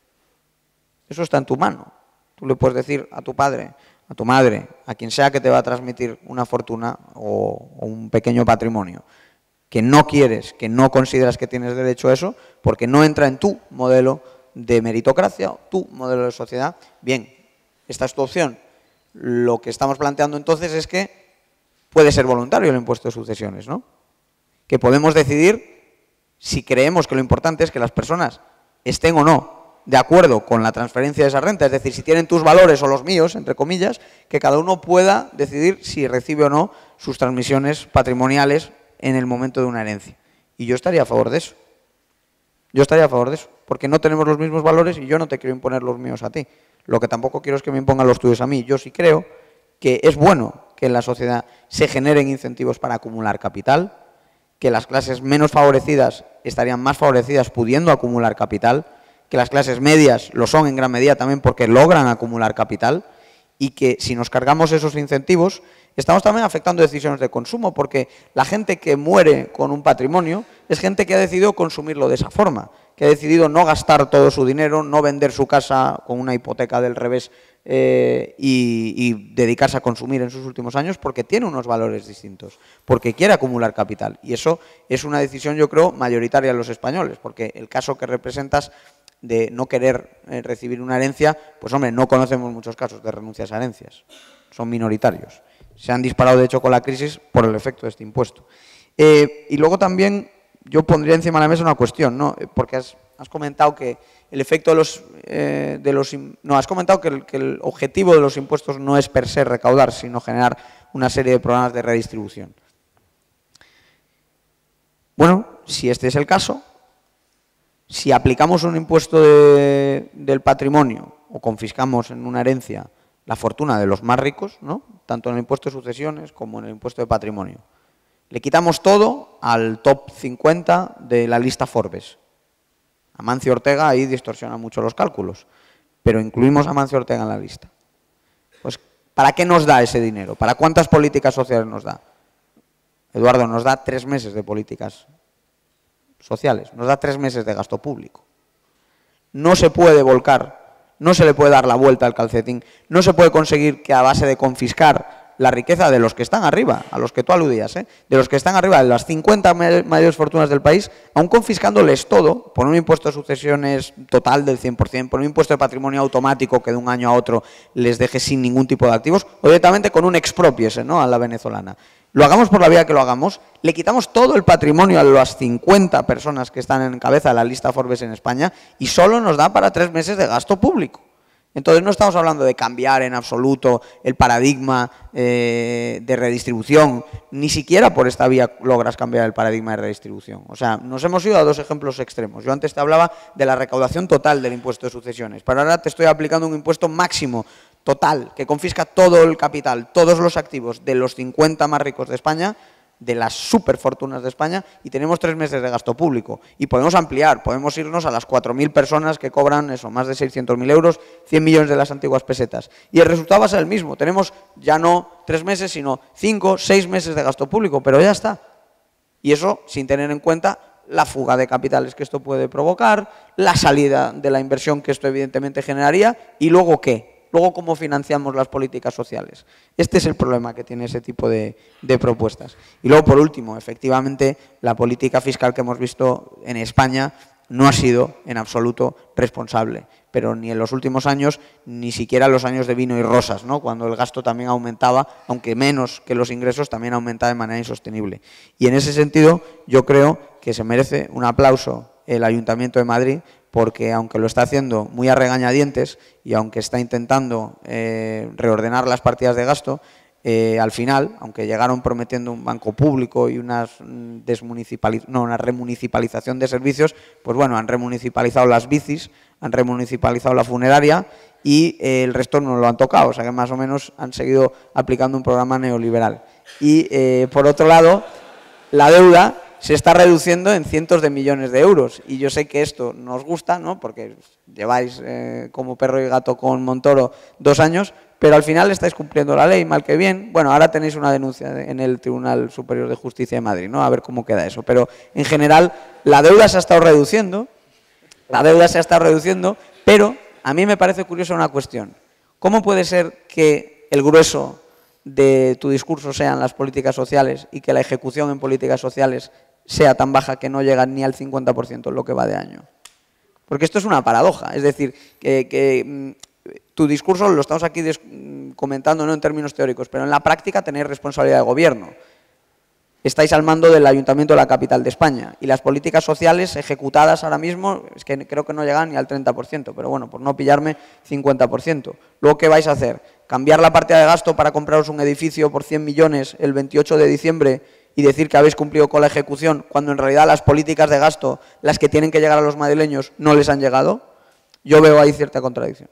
Eso está en tu mano. Tú le puedes decir a tu padre, a tu madre, a quien sea que te va a transmitir una fortuna o, o un pequeño patrimonio, que no quieres, que no consideras que tienes derecho a eso, porque no entra en tu modelo de meritocracia, tu modelo de sociedad. Bien, esta es tu opción. Lo que estamos planteando entonces es que puede ser voluntario el impuesto de sucesiones, ¿no? Que podemos decidir si creemos que lo importante es que las personas estén o no de acuerdo con la transferencia de esa renta, es decir, si tienen tus valores o los míos, entre comillas, que cada uno pueda decidir si recibe o no sus transmisiones patrimoniales en el momento de una herencia. Y yo estaría a favor de eso. Yo estaría a favor de eso, porque no tenemos los mismos valores y yo no te quiero imponer los míos a ti. Lo que tampoco quiero es que me impongan los tuyos a mí. Yo sí creo que es bueno que en la sociedad se generen incentivos para acumular capital, que las clases menos favorecidas estarían más favorecidas pudiendo acumular capital, que las clases medias lo son en gran medida también porque logran acumular capital y que si nos cargamos esos incentivos estamos también afectando decisiones de consumo porque la gente que muere con un patrimonio es gente que ha decidido consumirlo de esa forma, que ha decidido no gastar todo su dinero, no vender su casa con una hipoteca del revés eh, y, y dedicarse a consumir en sus últimos años porque tiene unos valores distintos, porque quiere acumular capital y eso es una decisión yo creo mayoritaria en los españoles porque el caso que representas de no querer eh, recibir una herencia, pues hombre, no conocemos muchos casos de renuncias a herencias, son minoritarios. Se han disparado de hecho con la crisis por el efecto de este impuesto. Eh, y luego también yo pondría encima de la mesa una cuestión, ¿no? Porque has, has comentado que el efecto de los, eh, de los... No, has comentado que el, que el objetivo de los impuestos no es per se recaudar, sino generar una serie de programas de redistribución. Bueno, si este es el caso, si aplicamos un impuesto de, del patrimonio o confiscamos en una herencia la fortuna de los más ricos, ¿no? Tanto en el impuesto de sucesiones como en el impuesto de patrimonio, le quitamos todo al top cincuenta de la lista Forbes. Amancio Ortega ahí distorsiona mucho los cálculos, pero incluimos a Amancio Ortega en la lista. Pues, ¿para qué nos da ese dinero? ¿Para cuántas políticas sociales nos da? Eduardo, nos da tres meses de políticas sociales, nos da tres meses de gasto público. No se puede volcar, no se le puede dar la vuelta al calcetín, no se puede conseguir que a base de confiscar la riqueza de los que están arriba, a los que tú aludías, ¿eh? de los que están arriba, de las cincuenta mayores fortunas del país, aún confiscándoles todo, por un impuesto de sucesiones total del cien por cien, por un impuesto de patrimonio automático que de un año a otro les deje sin ningún tipo de activos, o directamente con un expropiese, ¿no? a la venezolana. Lo hagamos por la vía que lo hagamos, le quitamos todo el patrimonio a las cincuenta personas que están en cabeza de la lista Forbes en España y solo nos da para tres meses de gasto público. Entonces no estamos hablando de cambiar en absoluto el paradigma eh, de redistribución, ni siquiera por esta vía logras cambiar el paradigma de redistribución. O sea, nos hemos ido a dos ejemplos extremos. Yo antes te hablaba de la recaudación total del impuesto de sucesiones, pero ahora te estoy aplicando un impuesto máximo total, que confisca todo el capital, todos los activos de los cincuenta más ricos de España, de las superfortunas de España, y tenemos tres meses de gasto público. Y podemos ampliar, podemos irnos a las cuatro mil personas que cobran eso, más de seiscientos mil euros, cien millones de las antiguas pesetas. Y el resultado va a ser el mismo. Tenemos ya no tres meses, sino cinco, seis meses de gasto público, pero ya está. Y eso sin tener en cuenta la fuga de capitales que esto puede provocar, la salida de la inversión que esto evidentemente generaría, y luego ¿qué? Luego, ¿cómo financiamos las políticas sociales? Este es el problema que tiene ese tipo de, de propuestas. Y luego, por último, efectivamente, la política fiscal que hemos visto en España no ha sido en absoluto responsable, pero ni en los últimos años, ni siquiera en los años de vino y rosas, ¿no? Cuando el gasto también aumentaba, aunque menos que los ingresos, también aumentaba de manera insostenible. Y en ese sentido, yo creo que se merece un aplauso el Ayuntamiento de Madrid porque aunque lo está haciendo muy a regañadientes y aunque está intentando eh, reordenar las partidas de gasto, eh, al final, aunque llegaron prometiendo un banco público y unas desmunicipaliz- no, una remunicipalización de servicios, pues bueno, han remunicipalizado las bicis, han remunicipalizado la funeraria y eh, el resto no lo han tocado, o sea que más o menos han seguido aplicando un programa neoliberal. Y eh, por otro lado, la deuda se está reduciendo en cientos de millones de euros. Y yo sé que esto nos gusta, ¿no? Porque lleváis eh, como perro y gato con Montoro dos años, pero al final estáis cumpliendo la ley, mal que bien. Bueno, ahora tenéis una denuncia en el Tribunal Superior de Justicia de Madrid, ¿no? A ver cómo queda eso. Pero en general la deuda se ha estado reduciendo, la deuda se ha estado reduciendo, pero a mí me parece curiosa una cuestión. ¿Cómo puede ser que el grueso de tu discurso sean las políticas sociales y que la ejecución en políticas sociales sea tan baja que no llega ni al cincuenta por ciento en lo que va de año? Porque esto es una paradoja, es decir, que, que mm, tu discurso lo estamos aquí des, mm, comentando, no en términos teóricos, pero en la práctica tenéis responsabilidad de gobierno. Estáis al mando del Ayuntamiento de la capital de España y las políticas sociales ejecutadas ahora mismo es que creo que no llegan ni al treinta por ciento, pero bueno, por no pillarme, cincuenta por ciento. Luego, ¿qué vais a hacer? ¿Cambiar la partida de gasto para compraros un edificio por cien millones el veintiocho de diciembre y decir que habéis cumplido con la ejecución cuando en realidad las políticas de gasto, las que tienen que llegar a los madrileños, no les han llegado? Yo veo ahí cierta contradicción.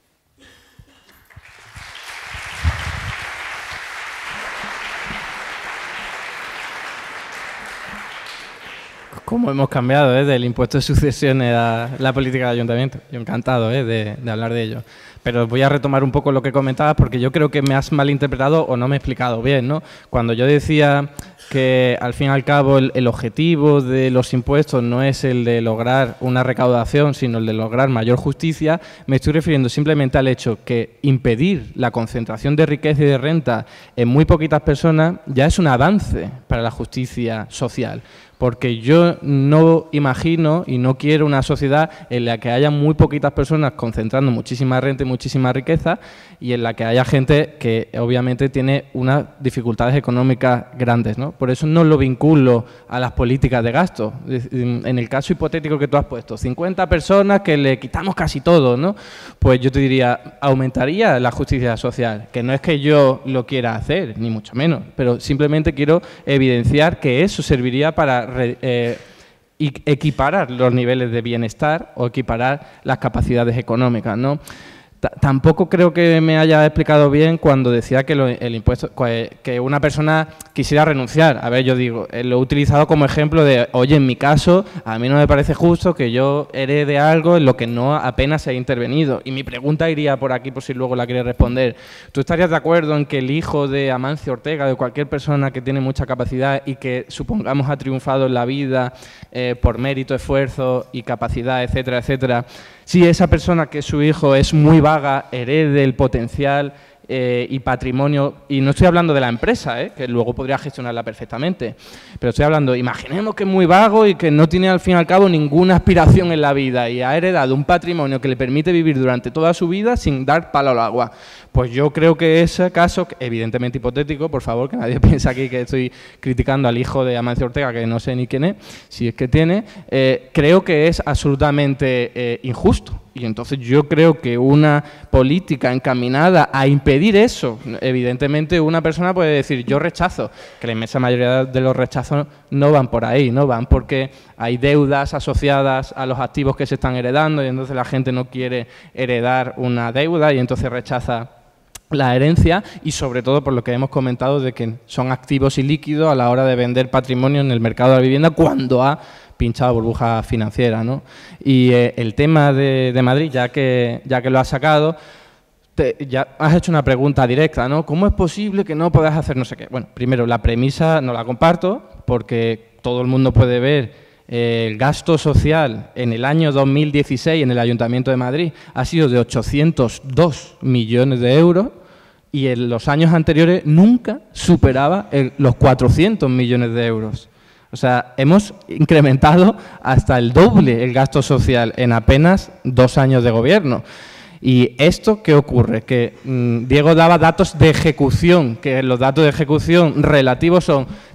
¿Cómo hemos cambiado eh, del impuesto de sucesiones a la política de ayuntamiento? Yo encantado eh, de, de hablar de ello. Pero voy a retomar un poco lo que comentabas porque yo creo que me has malinterpretado o no me he explicado bien, ¿no? Cuando yo decía que al fin y al cabo el, el objetivo de los impuestos no es el de lograr una recaudación, sino el de lograr mayor justicia, me estoy refiriendo simplemente al hecho que impedir la concentración de riqueza y de renta en muy poquitas personas ya es un avance para la justicia social. Porque yo no imagino y no quiero una sociedad en la que haya muy poquitas personas concentrando muchísima renta y muchísima riqueza y en la que haya gente que obviamente tiene unas dificultades económicas grandes, ¿no? Por eso no lo vinculo a las políticas de gasto. En el caso hipotético que tú has puesto, cincuenta personas que le quitamos casi todo, ¿no? Pues yo te diría, aumentaría la justicia social, que no es que yo lo quiera hacer, ni mucho menos, pero simplemente quiero evidenciar que eso serviría para Eh, equiparar los niveles de bienestar o equiparar las capacidades económicas, ¿no? T- tampoco creo que me haya explicado bien cuando decía que lo, el impuesto, que una persona quisiera renunciar. A ver, yo digo, eh, lo he utilizado como ejemplo de, oye, en mi caso, a mí no me parece justo que yo herede algo en lo que no apenas se ha intervenido. Y mi pregunta iría por aquí, por si luego la quieres responder. ¿Tú estarías de acuerdo en que el hijo de Amancio Ortega, de cualquier persona que tiene mucha capacidad y que supongamos ha triunfado en la vida eh, por mérito, esfuerzo y capacidad, etcétera, etcétera, si esa persona que es su hijo es muy vaga, herede el potencial eh, y patrimonio, y no estoy hablando de la empresa, eh, que luego podría gestionarla perfectamente, pero estoy hablando, imaginemos que es muy vago y que no tiene al fin y al cabo ninguna aspiración en la vida y ha heredado un patrimonio que le permite vivir durante toda su vida sin dar palo al agua. Pues yo creo que ese caso, evidentemente hipotético, por favor, que nadie piense aquí que estoy criticando al hijo de Amancio Ortega, que no sé ni quién es, si es que tiene, eh, creo que es absolutamente eh, injusto. Y entonces yo creo que una política encaminada a impedir eso, evidentemente una persona puede decir, yo rechazo, que la inmensa mayoría de los rechazos no van por ahí, no van porque hay deudas asociadas a los activos que se están heredando y entonces la gente no quiere heredar una deuda y entonces rechaza la herencia y sobre todo por lo que hemos comentado de que son activos y líquidos a la hora de vender patrimonio en el mercado de la vivienda cuando ha pinchado burbuja financiera, ¿no? Y eh, el tema de, de Madrid, ya que, ya que lo has sacado, te, ya has hecho una pregunta directa, ¿no? ¿Cómo es posible que no puedas hacer no sé qué? Bueno, primero, la premisa no la comparto porque todo el mundo puede ver eh, el gasto social en el año dos mil dieciséis en el Ayuntamiento de Madrid ha sido de ochocientos dos millones de euros y en los años anteriores nunca superaba el, los cuatrocientos millones de euros. O sea, hemos incrementado hasta el doble el gasto social en apenas dos años de gobierno. ¿Y esto qué ocurre? Que mmm, Diego daba datos de ejecución, que los datos de ejecución relativos son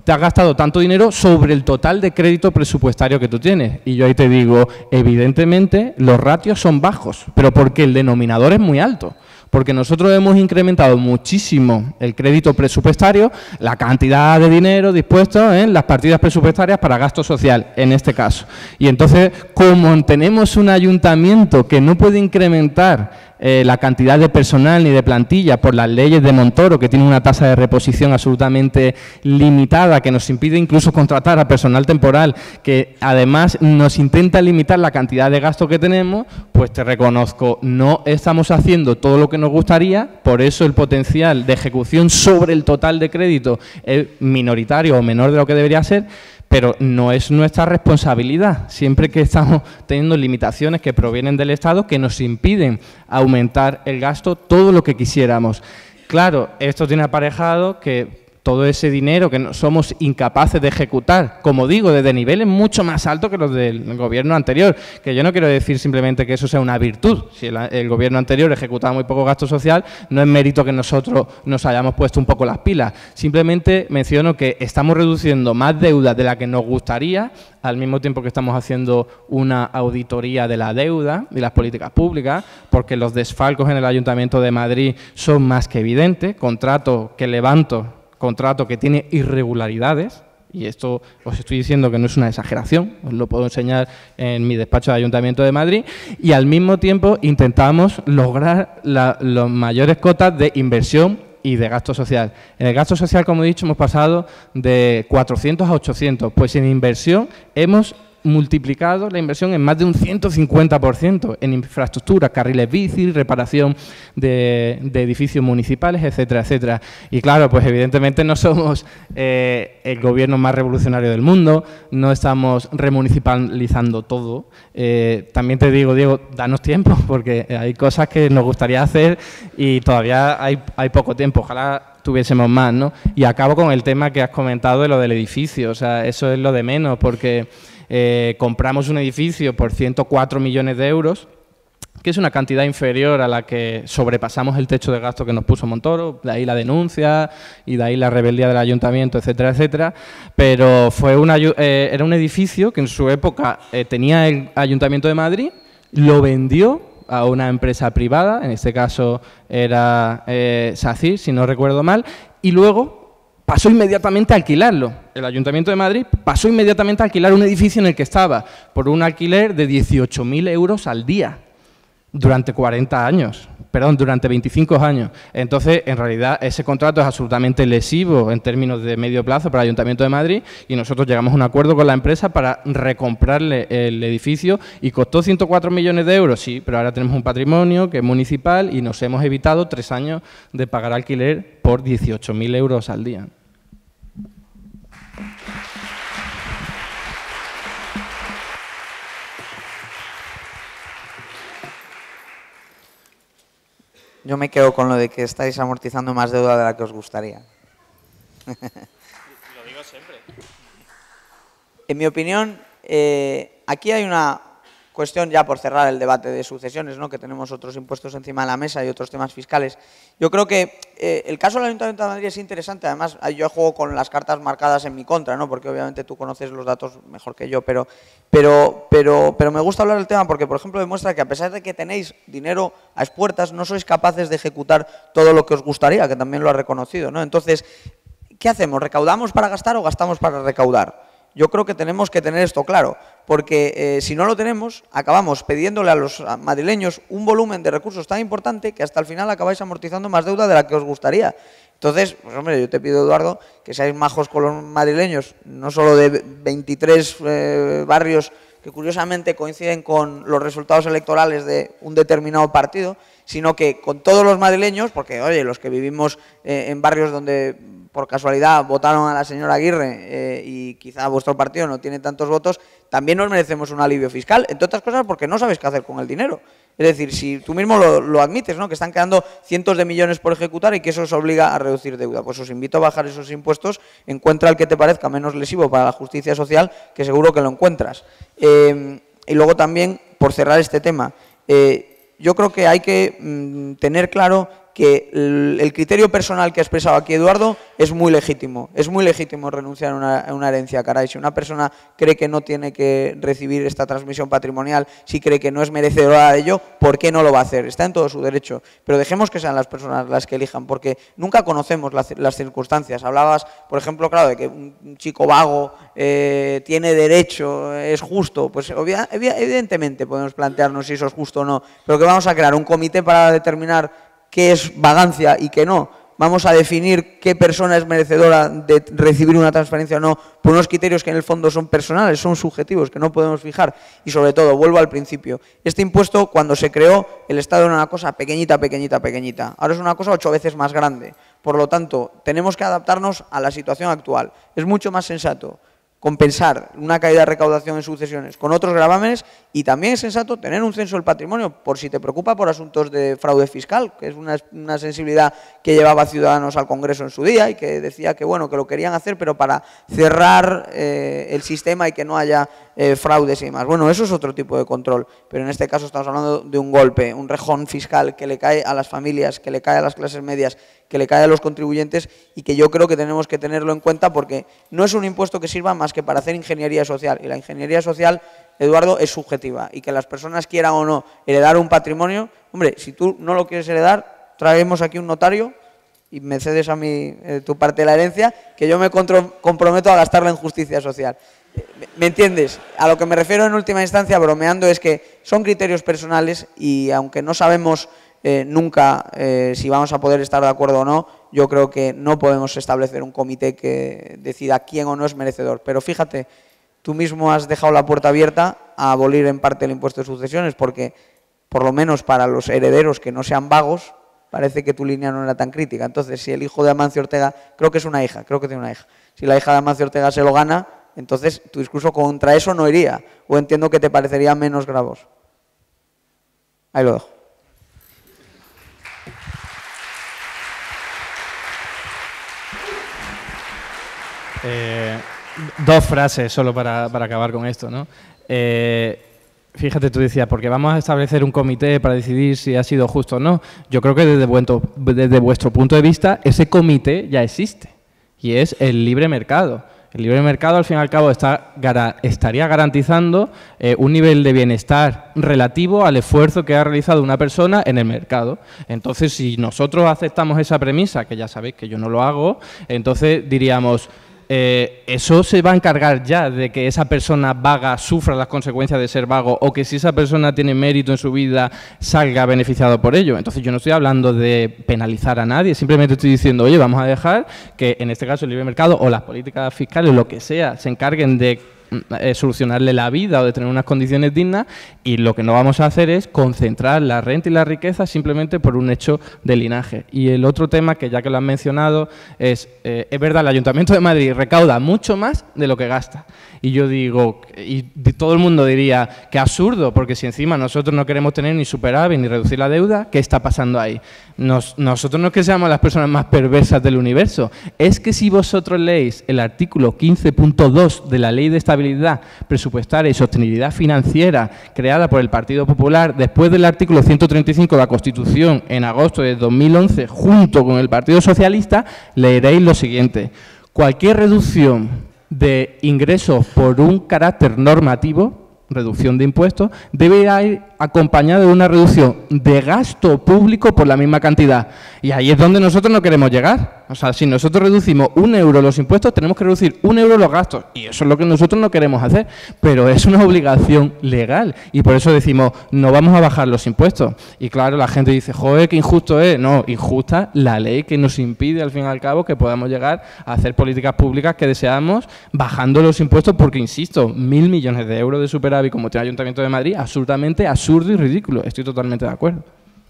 te has gastado tanto dinero sobre el total de crédito presupuestario que tú tienes. Y yo ahí te digo, evidentemente los ratios son bajos, pero porque el denominador es muy alto. Porque nosotros hemos incrementado muchísimo el crédito presupuestario, la cantidad de dinero dispuesto en las partidas presupuestarias para gasto social, en este caso. Y entonces, como tenemos un ayuntamiento que no puede incrementar eh, la cantidad de personal ni de plantilla por las leyes de Montoro, que tiene una tasa de reposición absolutamente limitada, que nos impide incluso contratar a personal temporal, que además nos intenta limitar la cantidad de gasto que tenemos, pues te reconozco, no estamos haciendo todo lo que nos gustaría, por eso el potencial de ejecución sobre el total de crédito es minoritario o menor de lo que debería ser, pero no es nuestra responsabilidad, siempre que estamos teniendo limitaciones que provienen del Estado que nos impiden aumentar el gasto todo lo que quisiéramos. Claro, esto tiene aparejado que todo ese dinero que no somos incapaces de ejecutar, como digo, desde niveles mucho más altos que los del gobierno anterior, que yo no quiero decir simplemente que eso sea una virtud. Si el, el gobierno anterior ejecutaba muy poco gasto social, no es mérito que nosotros nos hayamos puesto un poco las pilas. Simplemente menciono que estamos reduciendo más deuda de la que nos gustaría, al mismo tiempo que estamos haciendo una auditoría de la deuda y las políticas públicas, porque los desfalcos en el Ayuntamiento de Madrid son más que evidentes, contrato que levanto, contrato que tiene irregularidades, y esto os estoy diciendo que no es una exageración, os lo puedo enseñar en mi despacho de Ayuntamiento de Madrid, y al mismo tiempo intentamos lograr la, los mayores cotas de inversión y de gasto social. En el gasto social, como he dicho, hemos pasado de cuatrocientos a ochocientos, pues en inversión hemos multiplicado la inversión en más de un ciento cincuenta por ciento en infraestructuras, carriles bici, reparación de, de edificios municipales, etcétera, etcétera. Y claro, pues evidentemente no somos eh, el gobierno más revolucionario del mundo, no estamos remunicipalizando todo. Eh, también te digo, Diego, danos tiempo, porque hay cosas que nos gustaría hacer y todavía hay, hay poco tiempo. Ojalá tuviésemos más, ¿no? Y acabo con el tema que has comentado de lo del edificio. O sea, eso es lo de menos, porque Eh, compramos un edificio por ciento cuatro millones de euros, que es una cantidad inferior a la que sobrepasamos el techo de gasto que nos puso Montoro, de ahí la denuncia y de ahí la rebeldía del ayuntamiento, etcétera, etcétera, pero fue una, eh, era un edificio que en su época eh, tenía el Ayuntamiento de Madrid, lo vendió a una empresa privada, en este caso era eh, SACIR, si no recuerdo mal, y luego pasó inmediatamente a alquilarlo. El Ayuntamiento de Madrid pasó inmediatamente a alquilar un edificio en el que estaba por un alquiler de dieciocho mil euros al día durante cuarenta años, perdón, durante veinticinco años. Entonces, en realidad, ese contrato es absolutamente lesivo en términos de medio plazo para el Ayuntamiento de Madrid y nosotros llegamos a un acuerdo con la empresa para recomprarle el edificio y costó ciento cuatro millones de euros, sí, pero ahora tenemos un patrimonio que es municipal y nos hemos evitado tres años de pagar alquiler por dieciocho mil euros al día. Yo me quedo con lo de que estáis amortizando más deuda de la que os gustaría. Lo digo siempre. En mi opinión, eh, aquí hay una cuestión, ya por cerrar el debate de sucesiones, ¿no?, que tenemos otros impuestos encima de la mesa y otros temas fiscales. Yo creo que eh, el caso del Ayuntamiento de Madrid es interesante. Además, yo juego con las cartas marcadas en mi contra, ¿no?, porque obviamente tú conoces los datos mejor que yo, pero, pero, pero, pero me gusta hablar del tema porque, por ejemplo, demuestra que a pesar de que tenéis dinero a expuertas, no sois capaces de ejecutar todo lo que os gustaría, que también lo ha reconocido, ¿no? Entonces, ¿qué hacemos? ¿Recaudamos para gastar o gastamos para recaudar? Yo creo que tenemos que tener esto claro, porque eh, si no lo tenemos, acabamos pidiéndole a los madrileños un volumen de recursos tan importante que hasta el final acabáis amortizando más deuda de la que os gustaría. Entonces, pues hombre, yo te pido, Eduardo, que seáis majos con los madrileños, no solo de veintitrés eh, barrios que curiosamente coinciden con los resultados electorales de un determinado partido, sino que con todos los madrileños, porque, oye, los que vivimos eh, en barrios donde por casualidad votaron a la señora Aguirre eh, y quizá vuestro partido no tiene tantos votos, también nos merecemos un alivio fiscal, entre otras cosas porque no sabéis qué hacer con el dinero. Es decir, si tú mismo lo, lo admites, ¿no?, que están quedando cientos de millones por ejecutar y que eso os obliga a reducir deuda, pues os invito a bajar esos impuestos, encuentra el que te parezca menos lesivo para la justicia social, que seguro que lo encuentras. Eh, y luego también, por cerrar este tema, eh, yo creo que hay que mmm, tener claro que el, el criterio personal que ha expresado aquí Eduardo es muy legítimo. Es muy legítimo renunciar a una, a una herencia, caray. Si una persona cree que no tiene que recibir esta transmisión patrimonial, si cree que no es merecedora de ello, ¿por qué no lo va a hacer? Está en todo su derecho. Pero dejemos que sean las personas las que elijan, porque nunca conocemos las, las circunstancias. Hablabas, por ejemplo, claro, de que un chico vago eh, tiene derecho, es justo. Pues evidentemente podemos plantearnos si eso es justo o no, pero que vamos a crear un comité para determinar qué es vagancia y qué no. Vamos a definir qué persona es merecedora de recibir una transferencia o no por unos criterios que en el fondo son personales, son subjetivos, que no podemos fijar. Y sobre todo, vuelvo al principio, este impuesto cuando se creó, el Estado era una cosa pequeñita, pequeñita, pequeñita. Ahora es una cosa ocho veces más grande. Por lo tanto, tenemos que adaptarnos a la situación actual. Es mucho más sensato compensar una caída de recaudación en sucesiones con otros gravámenes y también es sensato tener un censo del patrimonio por si te preocupa por asuntos de fraude fiscal, que es una, una sensibilidad que llevaba Ciudadanos al Congreso en su día y que decía que bueno que lo querían hacer pero para cerrar eh, el sistema y que no haya eh, fraudes y demás. Bueno, eso es otro tipo de control, pero en este caso estamos hablando de un golpe, un rejón fiscal que le cae a las familias, que le cae a las clases medias, que le cae a los contribuyentes y que yo creo que tenemos que tenerlo en cuenta porque no es un impuesto que sirva más que para hacer ingeniería social. Y la ingeniería social, Eduardo, es subjetiva. Y que las personas quieran o no heredar un patrimonio, hombre, si tú no lo quieres heredar, traemos aquí un notario y me cedes a mí eh, tu parte de la herencia, que yo me comprometo a gastarla en justicia social. ¿Me entiendes? A lo que me refiero en última instancia, bromeando, es que son criterios personales y aunque no sabemos eh, nunca eh, si vamos a poder estar de acuerdo o no, yo creo que no podemos establecer un comité que decida quién o no es merecedor. Pero fíjate, tú mismo has dejado la puerta abierta a abolir en parte el impuesto de sucesiones porque, por lo menos para los herederos que no sean vagos, parece que tu línea no era tan crítica. Entonces, si el hijo de Amancio Ortega, creo que es una hija, creo que tiene una hija, si la hija de Amancio Ortega se lo gana, entonces tu discurso contra eso no iría, o entiendo que te parecería menos gravoso. Ahí lo dejo. Eh, dos frases solo para, para acabar con esto, ¿no? Eh, fíjate, tú decías, porque vamos a establecer un comité para decidir si ha sido justo o no. Yo creo que desde vuestro, desde vuestro punto de vista, ese comité ya existe, y es el libre mercado. El libre mercado, al fin y al cabo, está, estaría garantizando eh, un nivel de bienestar relativo al esfuerzo que ha realizado una persona en el mercado. Entonces, si nosotros aceptamos esa premisa, que ya sabéis que yo no lo hago, entonces diríamos... Eh, eso se va a encargar ya de que esa persona vaga sufra las consecuencias de ser vago o que si esa persona tiene mérito en su vida salga beneficiado por ello. Entonces yo no estoy hablando de penalizar a nadie, simplemente estoy diciendo, oye, vamos a dejar que en este caso el libre mercado o las políticas fiscales, lo que sea, se encarguen de eh, solucionarle la vida o de tener unas condiciones dignas y lo que no vamos a hacer es concentrar la renta y la riqueza simplemente por un hecho de linaje. Y el otro tema, que ya que lo han mencionado, es, eh, es verdad, el Ayuntamiento de Madrid recauda mucho más de lo que gasta. Y yo digo, y todo el mundo diría, qué absurdo, porque si encima nosotros no queremos tener ni superávit ni reducir la deuda, ¿qué está pasando ahí? Nos, nosotros no es que seamos las personas más perversas del universo, es que si vosotros leéis el artículo quince punto dos de la Ley de Estabilidad Presupuestaria y Sostenibilidad Financiera creada por el Partido Popular después del artículo ciento treinta y cinco de la Constitución en agosto de dos mil once, junto con el Partido Socialista, leeréis lo siguiente: cualquier reducción de ingresos por un carácter normativo, reducción de impuestos, debe ir acompañada de una reducción de gasto público por la misma cantidad. Y ahí es donde nosotros no queremos llegar. O sea, si nosotros reducimos un euro los impuestos, tenemos que reducir un euro los gastos. Y eso es lo que nosotros no queremos hacer. Pero es una obligación legal. Y por eso decimos, no vamos a bajar los impuestos. Y claro, la gente dice, joder, qué injusto es. No, injusta la ley que nos impide, al fin y al cabo, que podamos llegar a hacer políticas públicas que deseamos bajando los impuestos, porque, insisto, mil millones de euros de superávit, como tiene el Ayuntamiento de Madrid, absolutamente absurdo y ridículo. Estoy totalmente de acuerdo.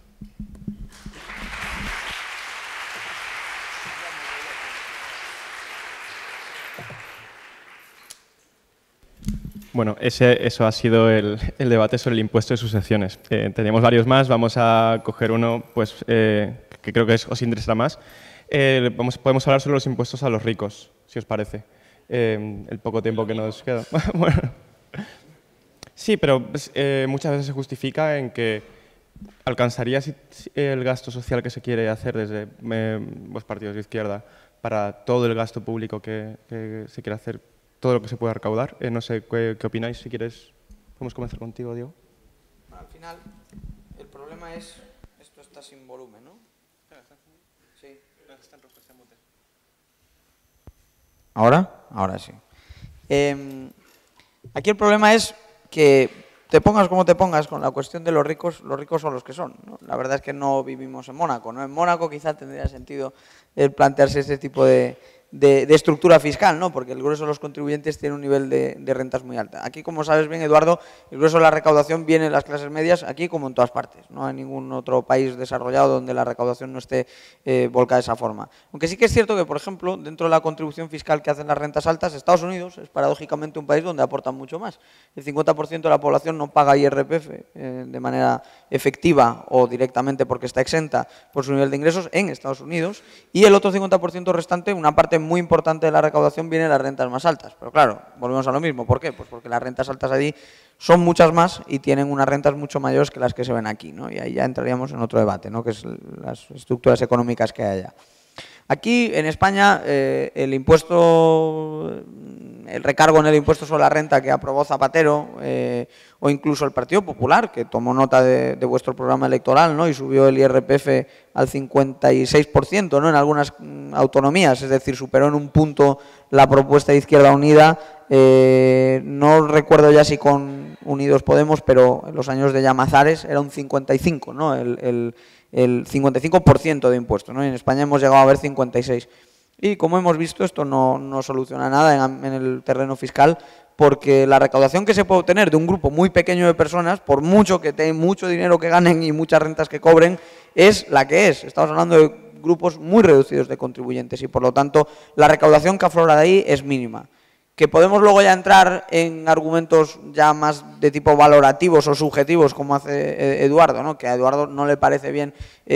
Bueno, ese, eso ha sido el, el debate sobre el impuesto de sucesiones. Eh, teníamos varios más, vamos a coger uno pues, eh, que creo que es, os interesará más. Eh, vamos, podemos hablar sobre los impuestos a los ricos, si os parece, eh, el poco tiempo que nos queda. Bueno. Sí, pero pues, eh, muchas veces se justifica en que ¿alcanzaría si- si el gasto social que se quiere hacer desde eh, los partidos de izquierda para todo el gasto público que, que se quiere hacer, todo lo que se pueda recaudar? Eh, no sé, ¿qué, qué opináis? Si quieres, podemos comenzar contigo, Diego. Al final, el problema es, esto está sin volumen, ¿no? Sí. ¿Ahora? Ahora sí. Eh, aquí el problema es que te pongas como te pongas con la cuestión de los ricos, los ricos son los que son, ¿no? La verdad es que no vivimos en Mónaco, ¿no? En Mónaco quizá tendría sentido el plantearse este tipo de, de, de estructura fiscal, ¿no? Porque el grueso de los contribuyentes tiene un nivel de, de rentas muy alta. Aquí, como sabes bien, Eduardo, el grueso de la recaudación viene de las clases medias, aquí como en todas partes. No hay ningún otro país desarrollado donde la recaudación no esté eh, volcada de esa forma. Aunque sí que es cierto que, por ejemplo, dentro de la contribución fiscal que hacen las rentas altas, Estados Unidos es paradójicamente un país donde aportan mucho más. El cincuenta por ciento de la población no paga I R P F eh, de manera efectiva o directamente porque está exenta por su nivel de ingresos en Estados Unidos, y el otro cincuenta por ciento restante, una parte muy importante de la recaudación viene de las rentas más altas. Pero claro, volvemos a lo mismo. ¿Por qué? Pues porque las rentas altas allí son muchas más y tienen unas rentas mucho mayores que las que se ven aquí, ¿no? Y ahí ya entraríamos en otro debate, ¿no? Que es las estructuras económicas que hay allá. Aquí, en España, eh, el impuesto, el recargo en el impuesto sobre la renta que aprobó Zapatero, eh, o incluso el Partido Popular, que tomó nota de, de vuestro programa electoral, ¿no? Y subió el I R P F al cincuenta y seis por ciento, ¿no? En algunas mm, autonomías, es decir, superó en un punto la propuesta de Izquierda Unida. Eh, no recuerdo ya si con Unidos Podemos, pero en los años de Llamazares era un cincuenta y cinco, ¿no? El, el, el cincuenta y cinco por ciento de impuestos, ¿no? Y en España hemos llegado a ver cincuenta y seis. Y como hemos visto, esto no, no soluciona nada en, en el terreno fiscal, porque la recaudación que se puede obtener de un grupo muy pequeño de personas, por mucho que tengan mucho dinero que ganen y muchas rentas que cobren, es la que es. Estamos hablando de grupos muy reducidos de contribuyentes y, por lo tanto, la recaudación que aflora de ahí es mínima. Que podemos luego ya entrar en argumentos ya más de tipo valorativos o subjetivos, como hace Eduardo, ¿no? Que a Eduardo no le parece bien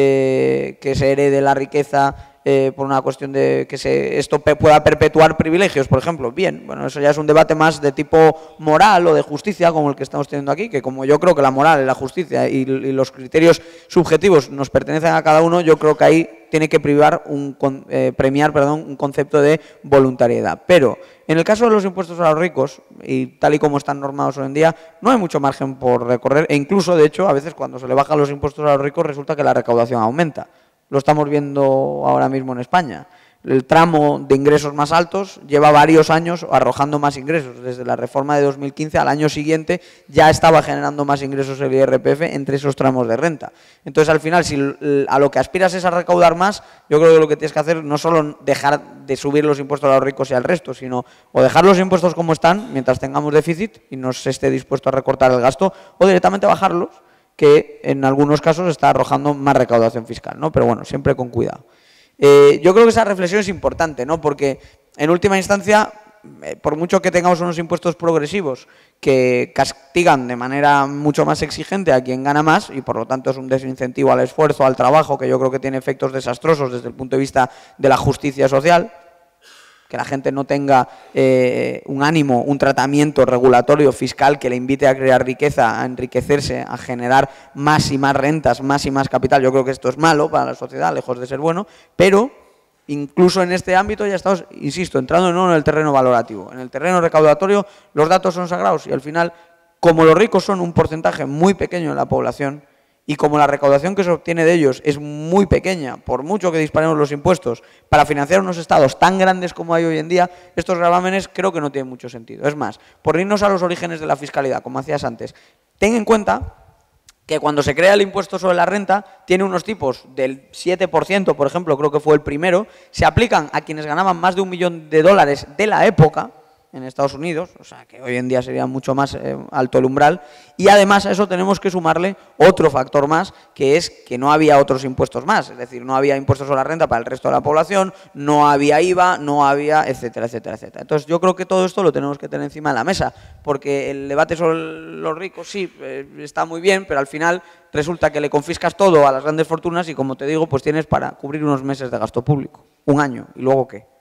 eh, que se herede la riqueza eh, por una cuestión de que se, esto pe pueda perpetuar privilegios, por ejemplo. Bien, bueno, eso ya es un debate más de tipo moral o de justicia, como el que estamos teniendo aquí, que como yo creo que la moral, la justicia y, y los criterios subjetivos nos pertenecen a cada uno, yo creo que ahí tiene que privar un, eh, premiar perdón, un concepto de voluntariedad. Pero en el caso de los impuestos a los ricos, y tal y como están normados hoy en día, no hay mucho margen por recorrer, e incluso, de hecho, a veces cuando se le bajan los impuestos a los ricos resulta que la recaudación aumenta. Lo estamos viendo ahora mismo en España. El tramo de ingresos más altos lleva varios años arrojando más ingresos. Desde la reforma de dos mil quince al año siguiente ya estaba generando más ingresos el I R P F entre esos tramos de renta. Entonces, al final, si a lo que aspiras es a recaudar más, yo creo que lo que tienes que hacer no solo dejar de subir los impuestos a los ricos y al resto, sino o dejar los impuestos como están mientras tengamos déficit y no se esté dispuesto a recortar el gasto, o directamente bajarlos, que en algunos casos está arrojando más recaudación fiscal, ¿no? Pero bueno, siempre con cuidado. Eh, yo creo que esa reflexión es importante, ¿no? Porque en última instancia, eh, por mucho que tengamos unos impuestos progresivos que castigan de manera mucho más exigente a quien gana más, y por lo tanto es un desincentivo al esfuerzo, al trabajo, que yo creo que tiene efectos desastrosos desde el punto de vista de la justicia social, que la gente no tenga eh, un ánimo, un tratamiento regulatorio fiscal que le invite a crear riqueza, a enriquecerse, a generar más y más rentas, más y más capital. Yo creo que esto es malo para la sociedad, lejos de ser bueno, pero incluso en este ámbito ya estamos, insisto, entrando no en el terreno valorativo. En el terreno recaudatorio los datos son sagrados y al final, como los ricos son un porcentaje muy pequeño de la población, y como la recaudación que se obtiene de ellos es muy pequeña, por mucho que disparemos los impuestos, para financiar unos estados tan grandes como hay hoy en día, estos gravámenes creo que no tienen mucho sentido. Es más, por irnos a los orígenes de la fiscalidad, como hacías antes, ten en cuenta que cuando se crea el impuesto sobre la renta, tiene unos tipos del siete por ciento, por ejemplo, creo que fue el primero, se aplican a quienes ganaban más de un millón de dólares de la época, en Estados Unidos, o sea que hoy en día sería mucho más eh, alto el umbral, y además a eso tenemos que sumarle otro factor más, que es que no había otros impuestos más, es decir, no había impuestos sobre la renta para el resto de la población, no había I V A, no había, etcétera, etcétera, etcétera. Entonces yo creo que todo esto lo tenemos que tener encima de la mesa, porque el debate sobre los ricos sí, eh, está muy bien, pero al final resulta que le confiscas todo a las grandes fortunas y, como te digo, pues tienes para cubrir unos meses de gasto público, un año, ¿y luego qué?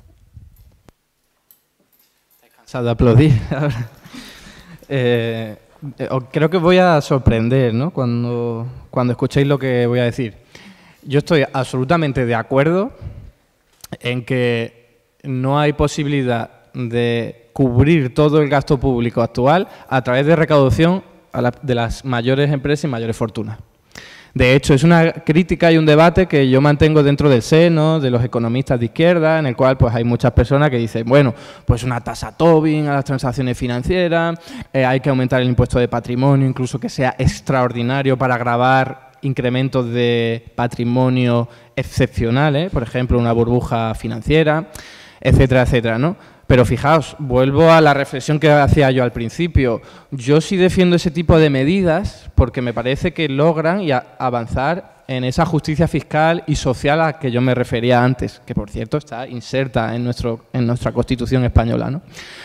De aplaudir. eh, Creo que voy a sorprender, ¿no? Cuando, cuando escuchéis lo que voy a decir. Yo estoy absolutamente de acuerdo en que no hay posibilidad de cubrir todo el gasto público actual a través de recaudación a la, de las mayores empresas y mayores fortunas. De hecho, es una crítica y un debate que yo mantengo dentro del seno de los economistas de izquierda, en el cual pues hay muchas personas que dicen, bueno, pues una tasa Tobin a las transacciones financieras, eh, hay que aumentar el impuesto de patrimonio, incluso que sea extraordinario para gravar incrementos de patrimonio excepcionales, por ejemplo, una burbuja financiera, etcétera, etcétera, ¿no? Pero fijaos, vuelvo a la reflexión que hacía yo al principio. Yo sí defiendo ese tipo de medidas porque me parece que logran y a avanzar en esa justicia fiscal y social a la que yo me refería antes, que por cierto está inserta en, nuestro, en nuestra Constitución española, ¿no?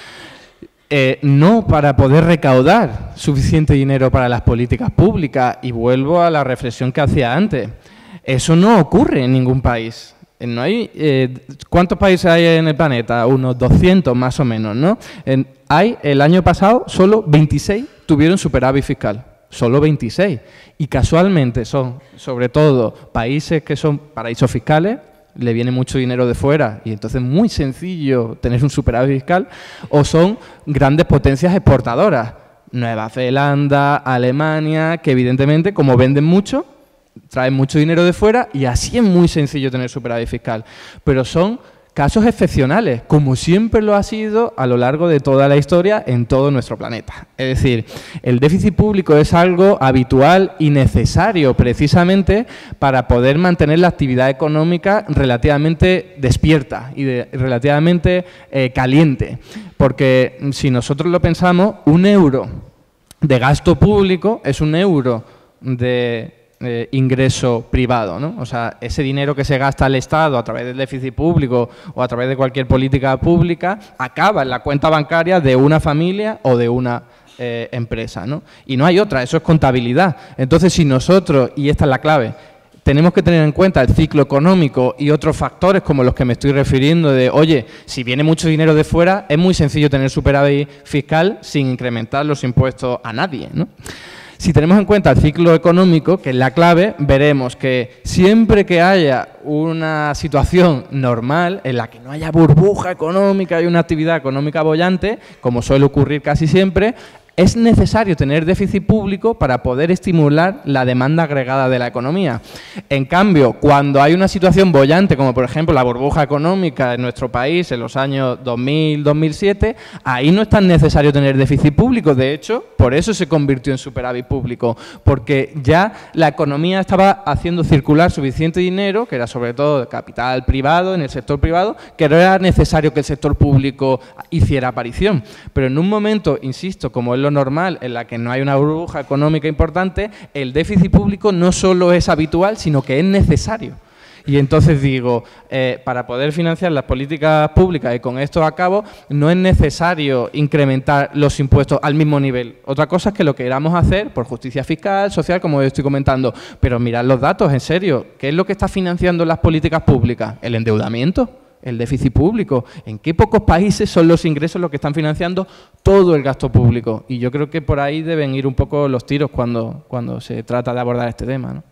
Eh, no para poder recaudar suficiente dinero para las políticas públicas. Y vuelvo a la reflexión que hacía antes. Eso no ocurre en ningún país. No hay, eh, ¿cuántos países hay en el planeta? Unos doscientos más o menos, ¿no? En, hay, el año pasado, solo veintiséis tuvieron superávit fiscal. Solo veintiséis. Y casualmente son, sobre todo, países que son paraísos fiscales, le viene mucho dinero de fuera y entonces es muy sencillo tener un superávit fiscal, o son grandes potencias exportadoras. Nueva Zelanda, Alemania, que evidentemente, como venden mucho, traen mucho dinero de fuera y así es muy sencillo tener superávit fiscal. Pero son casos excepcionales, como siempre lo ha sido a lo largo de toda la historia en todo nuestro planeta. Es decir, el déficit público es algo habitual y necesario precisamente para poder mantener la actividad económica relativamente despierta y de, relativamente eh, caliente. Porque si nosotros lo pensamos, un euro de gasto público es un euro de Eh, ingreso privado, ¿no? O sea, ese dinero que se gasta el Estado a través del déficit público o a través de cualquier política pública acaba en la cuenta bancaria de una familia o de una eh, empresa, ¿no? Y no hay otra, eso es contabilidad. Entonces, si nosotros, y esta es la clave, tenemos que tener en cuenta el ciclo económico y otros factores como los que me estoy refiriendo de, oye, si viene mucho dinero de fuera, es muy sencillo tener superávit fiscal sin incrementar los impuestos a nadie, ¿no? Si tenemos en cuenta el ciclo económico, que es la clave, veremos que siempre que haya una situación normal en la que no haya burbuja económica y una actividad económica boyante, como suele ocurrir casi siempre, es necesario tener déficit público para poder estimular la demanda agregada de la economía. En cambio, cuando hay una situación boyante, como por ejemplo la burbuja económica en nuestro país en los años dos mil, dos mil siete, ahí no es tan necesario tener déficit público. De hecho, por eso se convirtió en superávit público, porque ya la economía estaba haciendo circular suficiente dinero, que era sobre todo capital privado, en el sector privado, que no era necesario que el sector público hiciera aparición. Pero en un momento, insisto, como es lo normal, en la que no hay una burbuja económica importante, el déficit público no solo es habitual, sino que es necesario. Y entonces digo, eh, para poder financiar las políticas públicas, y con esto a cabo, no es necesario incrementar los impuestos al mismo nivel. Otra cosa es que lo queramos hacer por justicia fiscal, social, como estoy comentando, pero mirad los datos, en serio, ¿qué es lo que está financiando las políticas públicas? ¿El endeudamiento? El déficit público. ¿En qué pocos países son los ingresos los que están financiando todo el gasto público? Y yo creo que por ahí deben ir un poco los tiros cuando, cuando se trata de abordar este tema, ¿no?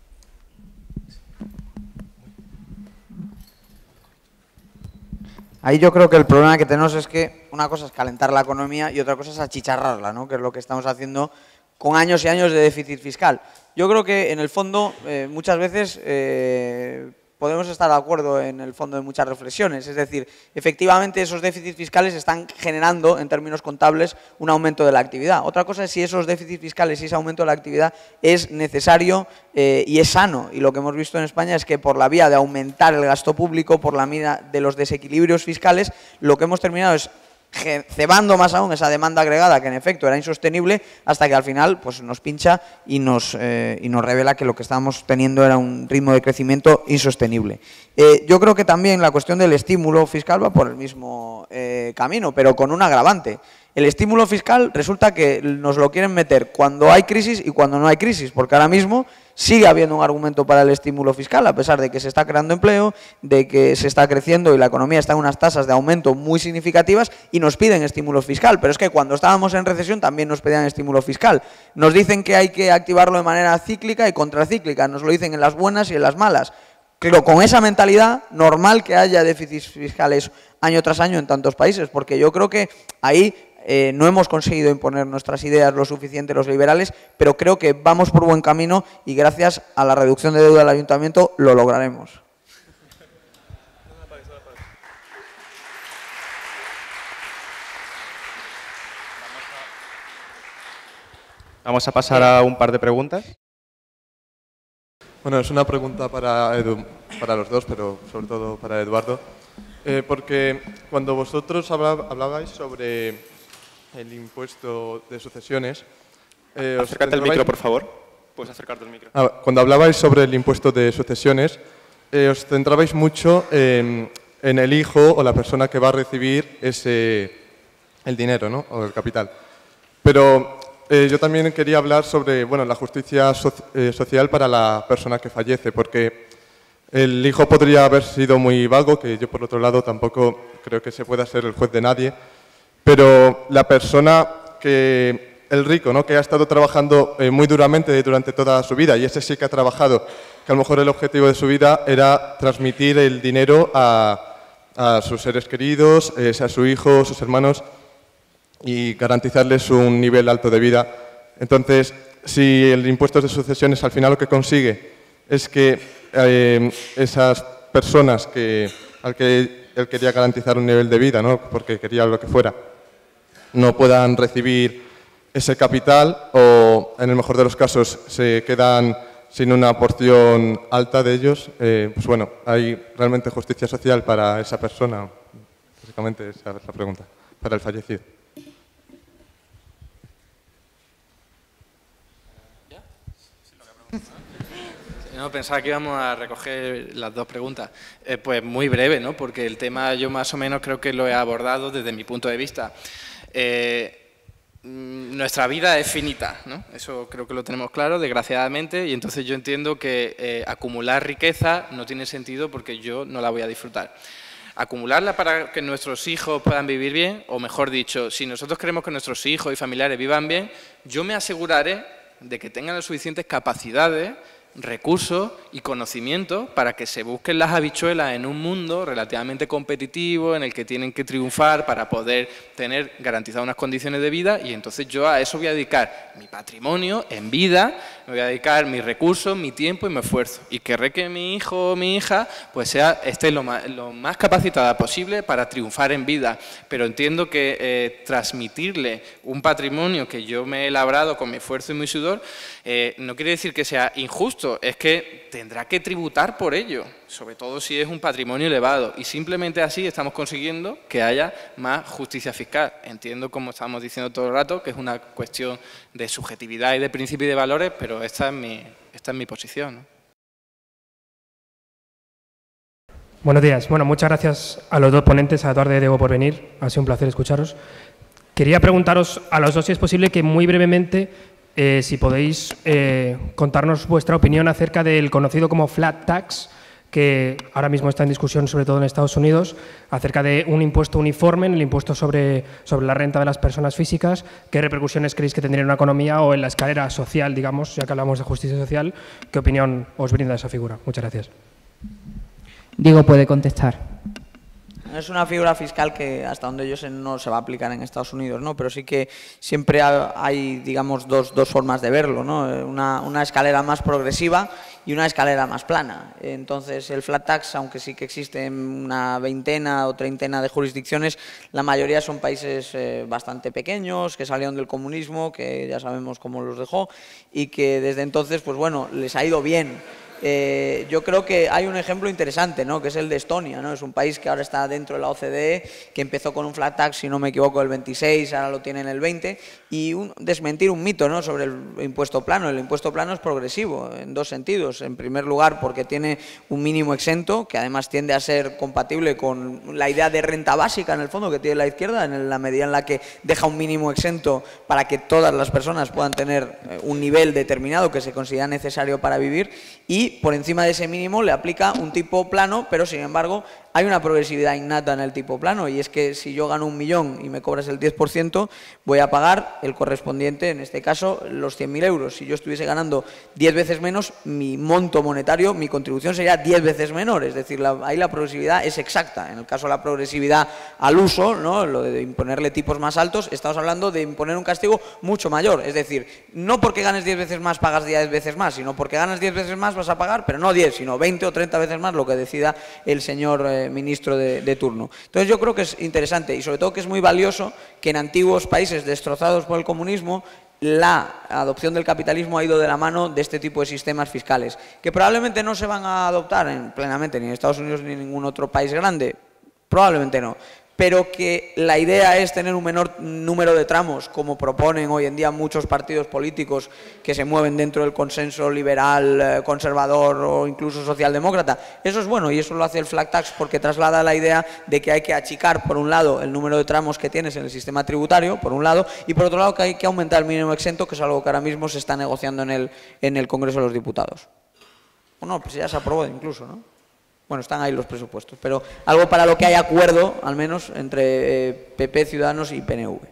Ahí yo creo que el problema que tenemos es que una cosa es calentar la economía y otra cosa es achicharrarla, ¿no? Que es lo que estamos haciendo con años y años de déficit fiscal. Yo creo que en el fondo eh, muchas veces eh, podemos estar de acuerdo en el fondo de muchas reflexiones. Es decir, efectivamente esos déficits fiscales están generando en términos contables un aumento de la actividad. Otra cosa es si esos déficits fiscales y ese aumento de la actividad es necesario eh, y es sano. Y lo que hemos visto en España es que por la vía de aumentar el gasto público, por la vía de los desequilibrios fiscales, lo que hemos terminado es cebando más aún esa demanda agregada que en efecto era insostenible, hasta que al final pues nos pincha y nos, eh, y nos revela que lo que estábamos teniendo era un ritmo de crecimiento insostenible. Eh, yo creo que también la cuestión del estímulo fiscal va por el mismo eh, camino, pero con un agravante. El estímulo fiscal resulta que nos lo quieren meter cuando hay crisis y cuando no hay crisis, porque ahora mismo sigue habiendo un argumento para el estímulo fiscal, a pesar de que se está creando empleo, de que se está creciendo y la economía está en unas tasas de aumento muy significativas y nos piden estímulo fiscal. Pero es que cuando estábamos en recesión también nos pedían estímulo fiscal. Nos dicen que hay que activarlo de manera cíclica y contracíclica, nos lo dicen en las buenas y en las malas. Pero con esa mentalidad, normal que haya déficits fiscales año tras año en tantos países, porque yo creo que ahí eh, no hemos conseguido imponer nuestras ideas lo suficiente los liberales, pero creo que vamos por buen camino y gracias a la reducción de deuda del ayuntamiento lo lograremos. Vamos a pasar a un par de preguntas. Bueno, es una pregunta para, Edu, para los dos, pero sobre todo para Eduardo. Eh, porque cuando vosotros hablab, hablabais sobre el impuesto de sucesiones... Eh, Acércate al micro, por favor. Puedes acercarte al micro. Ah, cuando hablabais sobre el impuesto de sucesiones, eh, os centrabais mucho en, en el hijo o la persona que va a recibir ese, el dinero, ¿no? O el capital. Pero... Eh, yo también quería hablar sobre bueno, la justicia so eh, social para la persona que fallece, porque el hijo podría haber sido muy vago, que yo por otro lado tampoco creo que se pueda ser el juez de nadie, pero la persona que, el rico, ¿no? que ha estado trabajando eh, muy duramente durante toda su vida, y ese sí que ha trabajado, que a lo mejor el objetivo de su vida era transmitir el dinero a, a sus seres queridos, eh, a su hijo, sus hermanos, y garantizarles un nivel alto de vida. Entonces, si el impuesto de sucesiones al final lo que consigue es que eh, esas personas que, al que él quería garantizar un nivel de vida, ¿no? porque quería lo que fuera, no puedan recibir ese capital o, en el mejor de los casos, se quedan sin una porción alta de ellos, eh, pues bueno, ¿hay realmente justicia social para esa persona? Básicamente esa es la pregunta, para el fallecido. No, pensaba que íbamos a recoger las dos preguntas. Eh, pues muy breve, ¿no? Porque el tema yo más o menos creo que lo he abordado desde mi punto de vista. Eh, nuestra vida es finita, ¿no? Eso creo que lo tenemos claro, desgraciadamente, y entonces yo entiendo que eh, acumular riqueza no tiene sentido porque yo no la voy a disfrutar. Acumularla para que nuestros hijos puedan vivir bien, o mejor dicho, si nosotros queremos que nuestros hijos y familiares vivan bien, yo me aseguraré de que tengan las suficientes capacidades, recursos y conocimientos para que se busquen las habichuelas en un mundo relativamente competitivo en el que tienen que triunfar para poder tener garantizadas unas condiciones de vida, y entonces yo a eso voy a dedicar mi patrimonio en vida, me voy a dedicar mis recursos, mi tiempo y mi esfuerzo, y querré que mi hijo o mi hija pues sea, esté lo más, lo más capacitada posible para triunfar en vida, pero entiendo que eh, transmitirle un patrimonio que yo me he labrado con mi esfuerzo y mi sudor eh, no quiere decir que sea injusto, es que tendrá que tributar por ello, sobre todo si es un patrimonio elevado, y simplemente así estamos consiguiendo que haya más justicia fiscal. Entiendo, como estamos diciendo todo el rato, que es una cuestión de subjetividad y de principios y de valores, pero esta es mi, esta es mi posición, ¿no? Buenos días. Bueno, muchas gracias a los dos ponentes, a Eduardo y a Diego, por venir. Ha sido un placer escucharos. Quería preguntaros a los dos si es posible que muy brevemente Eh, si podéis eh, contarnos vuestra opinión acerca del conocido como flat tax, que ahora mismo está en discusión, sobre todo en Estados Unidos, acerca de un impuesto uniforme, el impuesto sobre, sobre la renta de las personas físicas. ¿Qué repercusiones creéis que tendría en una economía o en la escalera social, digamos, ya que hablamos de justicia social? ¿Qué opinión os brinda esa figura? Muchas gracias. Diego puede contestar. Es una figura fiscal que hasta donde yo sé no se va a aplicar en Estados Unidos, ¿no? Pero sí que siempre hay, digamos, dos, dos formas de verlo, ¿no? Una, una escalera más progresiva y una escalera más plana. Entonces, el flat tax, aunque sí que existe en una veintena o treintena de jurisdicciones, la mayoría son países eh, bastante pequeños, que salieron del comunismo, que ya sabemos cómo los dejó, y que desde entonces, pues bueno, les ha ido bien. Eh, yo creo que hay un ejemplo interesante, ¿no? Que es el de Estonia, ¿no? Es un país que ahora está dentro de la O C D E, que empezó con un flat tax, si no me equivoco, el veintiséis, ahora lo tiene en el veinte, y un, desmentir un mito, ¿no? Sobre el impuesto plano. El impuesto plano es progresivo en dos sentidos. En primer lugar, porque tiene un mínimo exento, que además tiende a ser compatible con la idea de renta básica, en el fondo, que tiene la izquierda, en la medida en la que deja un mínimo exento para que todas las personas puedan tener un nivel determinado que se considera necesario para vivir, y por encima de ese mínimo le aplica un tipo plano, pero sin embargo hay una progresividad innata en el tipo plano, y es que si yo gano un millón y me cobras el diez por ciento, voy a pagar el correspondiente, en este caso, los cien mil euros. Si yo estuviese ganando diez veces menos, mi monto monetario, mi contribución sería diez veces menor, es decir, la, ahí la progresividad es exacta. En el caso de la progresividad al uso, ¿no? Lo de imponerle tipos más altos, estamos hablando de imponer un castigo mucho mayor, es decir, no porque ganes diez veces más pagas diez veces más, sino porque ganas diez veces más vas a pagar, pero no diez, sino veinte o treinta veces más, lo que decida el señor eh, ministro de, de turno. Entonces yo creo que es interesante y sobre todo que es muy valioso que en antiguos países destrozados por el comunismo la adopción del capitalismo ha ido de la mano de este tipo de sistemas fiscales, que probablemente no se van a adoptar en, plenamente ni en Estados Unidos ni en ningún otro país grande, probablemente no, pero que la idea es tener un menor número de tramos, como proponen hoy en día muchos partidos políticos que se mueven dentro del consenso liberal, conservador o incluso socialdemócrata. Eso es bueno y eso lo hace el flat tax porque traslada la idea de que hay que achicar, por un lado, el número de tramos que tienes en el sistema tributario, por un lado, y por otro lado que hay que aumentar el mínimo exento, que es algo que ahora mismo se está negociando en el, en el Congreso de los Diputados. Bueno, pues ya se aprobó incluso, ¿no? Bueno, están ahí los presupuestos, pero algo para lo que hay acuerdo, al menos, entre eh, P P, Ciudadanos y P N V.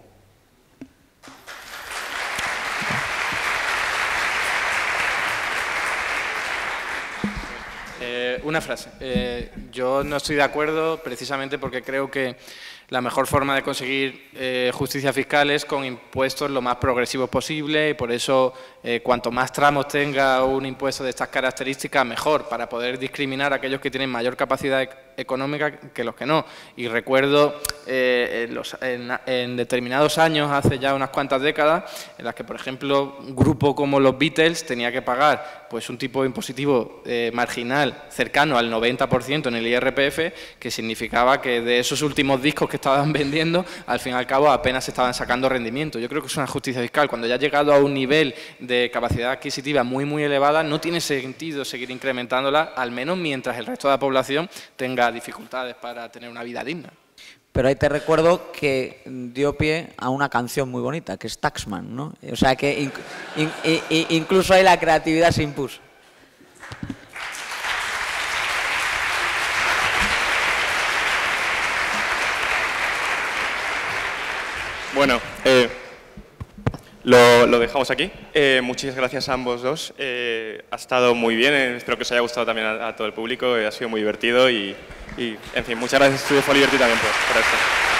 Eh, una frase. Eh, yo no estoy de acuerdo precisamente porque creo que la mejor forma de conseguir eh, justicia fiscal es con impuestos lo más progresivos posible y por eso eh, cuanto más tramos tenga un impuesto de estas características, mejor, para poder discriminar a aquellos que tienen mayor capacidad económica que los que no. Y recuerdo eh, en, los, en, en determinados años, hace ya unas cuantas décadas, en las que, por ejemplo, un grupo como los Beatles tenía que pagar pues, un tipo impositivo eh, marginal cercano al noventa por ciento en el I R P F, que significaba que de esos últimos discos que estaban vendiendo, al fin y al cabo apenas estaban sacando rendimiento. Yo creo que es una justicia fiscal. Cuando ya ha llegado a un nivel de capacidad adquisitiva muy, muy elevada, no tiene sentido seguir incrementándola, al menos mientras el resto de la población tenga dificultades para tener una vida digna. Pero ahí te recuerdo que dio pie a una canción muy bonita, que es Taxman, ¿no? O sea que inc in in incluso ahí la creatividad se impuso. Bueno, eh, lo, lo dejamos aquí. Eh, muchas gracias a ambos dos. Eh, ha estado muy bien, eh, espero que os haya gustado también a, a todo el público, eh, ha sido muy divertido y, y, en fin, muchas gracias a Studio for Liberty también por, por esto.